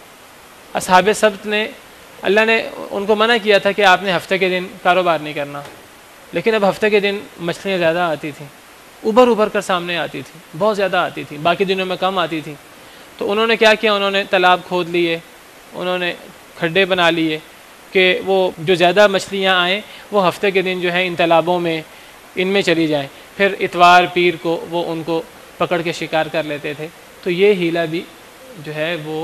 اصحاب سبت نے، اللہ نے ان کو منع کیا تھا کہ آپ نے ہفتے کے دن کاروبار نہیں کرنا، لیکن اب ہفتے کے دن مچھلیاں زیادہ آتی تھیں، ابھر کر سامنے آتی تھیں، بہت زیادہ آتی تھیں، باقی دنوں میں کم آتی تھیں۔ تو انہوں نے کیا کیا؟ انہوں نے تالاب کھود لیے، انہوں نے کھڈے بنا لیے کہ وہ جو زیادہ مچھلیاں آئیں وہ ہفتے کے دن جو ہے ان تالابوں میں، ان میں چلی جائیں، پھر اتوار پیر کو وہ ان کو پکڑ کے شکار کر لیتے تھے۔ تو یہ ہیلا بھی جو ہے وہ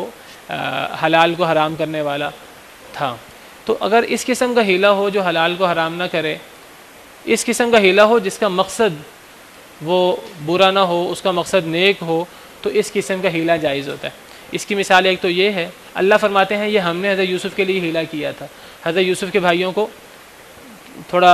حلال کو حرام کرنے والا تھا۔ تو اگر اس قسم کا ہیلا ہو جو حلال کو حرام نہ کرے، اس قسم کا ہیلا ہو جس کا مقصد وہ برا نہ ہو، اس کا مقصد نیک ہو، تو اس قسم کا ہیلا جائز ہوتا ہے۔ اس کی مثال ایک تو یہ ہے، اللہ فرماتے ہیں یہ ہم نے حضرت یوسف کے لیے ہیلا کیا تھا، حضرت یوسف کے بھائیوں کو تھوڑا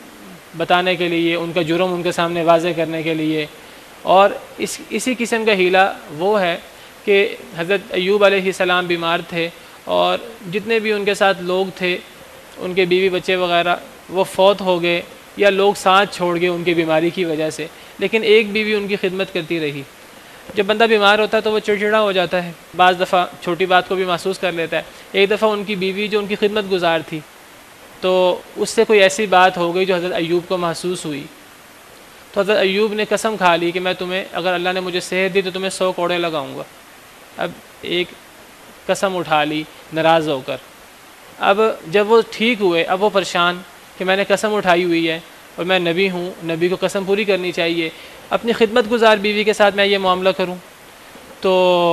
بتانے کے لیے، ان کا جرم ان کے سامنے واضح کرنے کے لیے۔ اور اسی قسم کا ہیلا وہ ہے کہ حضرت ایوب علیہ السلام بیمار تھے، اور جتنے بھی ان کے ساتھ لوگ تھے، ان کے بیوی بچے وغیرہ، وہ فوت ہو گئے یا لوگ ساتھ چھوڑ گئے ان کی بیماری کی وجہ سے، لیکن ایک بیوی ان کی خدمت کرتی رہی۔ جب بندہ بیمار ہوتا ہے تو وہ چڑچڑا ہو جاتا ہے، بعض دفعہ چھوٹی بات کو بھی محسوس کر لیتا ہے۔ ایک دفعہ ان کی بیوی جو ان کی خدمت گزار تھی، تو اس سے کوئی ایسی بات ہو گئی جو حضرت ایوب کو محسوس ہوئی، تو حضرت ایوب نے قسم کھا لی کہ میں تمہیں، اگر اللہ نے مجھے صحت دی تو تمہیں 100 کوڑے لگاؤں گا۔ اب ایک قسم اٹھا لی ناراض ہو کر۔ اب جب وہ ٹھیک ہوئے، اب وہ پریشان کہ میں نے قسم اٹھائی ہوئی ہے اور میں نبی ہوں، نبی کو قسم پوری کرنی چاہیے، اپنی خدمت گزار بیوی کے ساتھ میں یہ معاملہ کروں، تو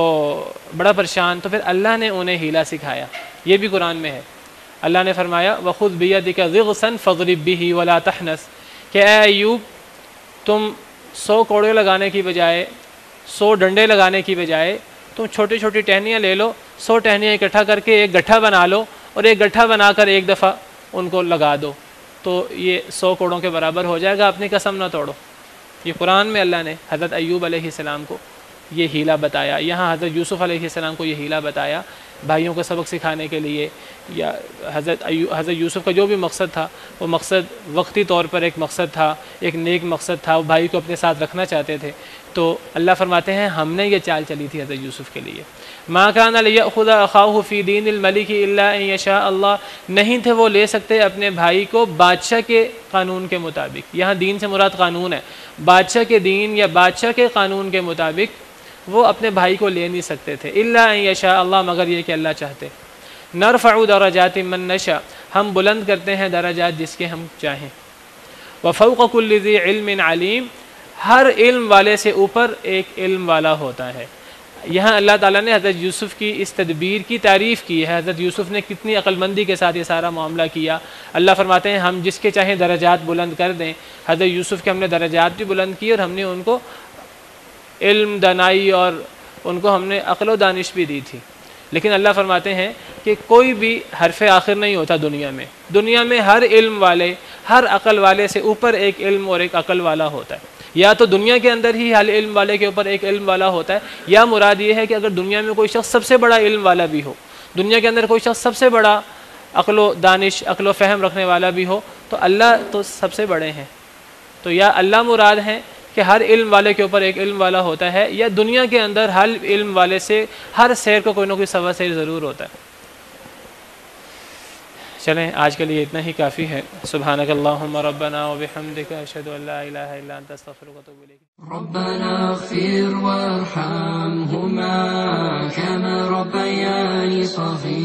بڑا پریشان۔ تو پھر اللہ نے انہیں ہیلا سکھایا، یہ بھی قرآن میں ہے۔ اللہ نے فرمایا وَخُذْ بِيَدِكَ ضِغْصًا فَاضْرِب بِهِ وَلَا تَحْنَثْ، کہ اے ایوب تم 100 کوڑے لگانے کی بجائے، 100 ڈنڈے لگانے کی بجائے تم چھوٹی چھوٹی ٹہنیاں لے لو، 100 ٹہنیاں اکٹھا کر کے ایک گٹھا بنا لو، اور ایک گٹھا بنا کر ایک دفعہ ان کو لگا دو، تو یہ 100 کوڑوں کے برابر ہو جائے گا، اپنی قسم نہ توڑو۔ یہ قرآن میں اللہ نے حضرت ایوب علیہ السلام کو یہ ہیلا بتایا، یہاں حضرت یوسف علیہ السلام کو یہ ہیلا بتایا بھائیوں کو سبق سکھانے کے لیے، یا حضرت یوسف کا جو بھی مقصد تھا وہ مقصد وقتی طور پر ایک مقصد تھا، ایک نیک مقصد تھا، وہ بھائی کو اپنے ساتھ رکھنا چاہتے تھے، تو اللہ فرماتے ہیں ہم نے یہ چال چلی تھی حضرت یوسف کے لیے۔ ما کان لیأخذ اخاہ فی دین الملک الا ان یشاء اللہ، نہیں تھے وہ لے سکتے اپنے بھائی کو بادشاہ کے قانون کے مطابق، یہاں دین سے مراد قانون ہے، بادشاہ کے دین یا بادشاہ کے قانون کے مطابق وہ اپنے بھائی کو لے نہیں سکتے تھے، الا ان یشاء اللہ، مگر یہ کہ اللہ چاہتے۔ نرفع درجات من نشاء، ہم بلند کرتے ہیں درجات جس کے ہم چاہیں۔ وفوق کل ذی علم علیم، ہر علم والے سے اوپر ایک علم والا ہوتا ہے۔ یہاں اللہ تعالیٰ نے حضرت یوسف کی اس تدبیر کی تعریف کی ہے، حضرت یوسف نے کتنی عقل مندی کے ساتھ یہ سارا معاملہ کیا۔ اللہ فرماتے ہیں ہم جس کے چاہیں درجات بلند کر دیں، حضرت یوسف کے ہم نے درجات بھی بلند کی، اور ہم نے ان کو علم، دانائی، اور ان کو ہم نے عقل و دانش بھی دی تھی۔ لیکن اللہ فرماتے ہیں کہ کوئی بھی حرف آخر نہیں ہوتا دنیا میں ہر علم والے، ہر عقل والے سے اوپر ایک علم اور ایک عقل والا ہوتا ہے۔ یا تو دنیا کے اندر ہی ہر علم والے کے اوپر ایک علم والا ہوتا ہے، یا مراد یہ ہے کہ اگر دنیا میں کوئی شخص سب سے بڑا علم والا بھی ہو، دنیا کے اندر کوئی شخص سب سے بڑا عقل و دانش، عقل و فہم رکھنے والا بھی ہو، تو اللہ تو سب سے بڑے ہیں۔ تو یا اللہ مراد ہیں کہ ہر علم والے کے اوپر ایک علم والا ہوتا ہے، یا دنیا کے اندر ہر علم والے سے ہر سیر کو کوئی نہ کوئی سوا سیر ضرور ہوتا ہے۔ چلیں آج کے لیے اتنا ہی کافی ہے۔ سبحانک اللہم ربنا وبحمدک، اشہد ان لا الہ الا انت، استغفرک واتوب الیک۔ ربنا اغفر وارحمهما كما ربياني صغيرا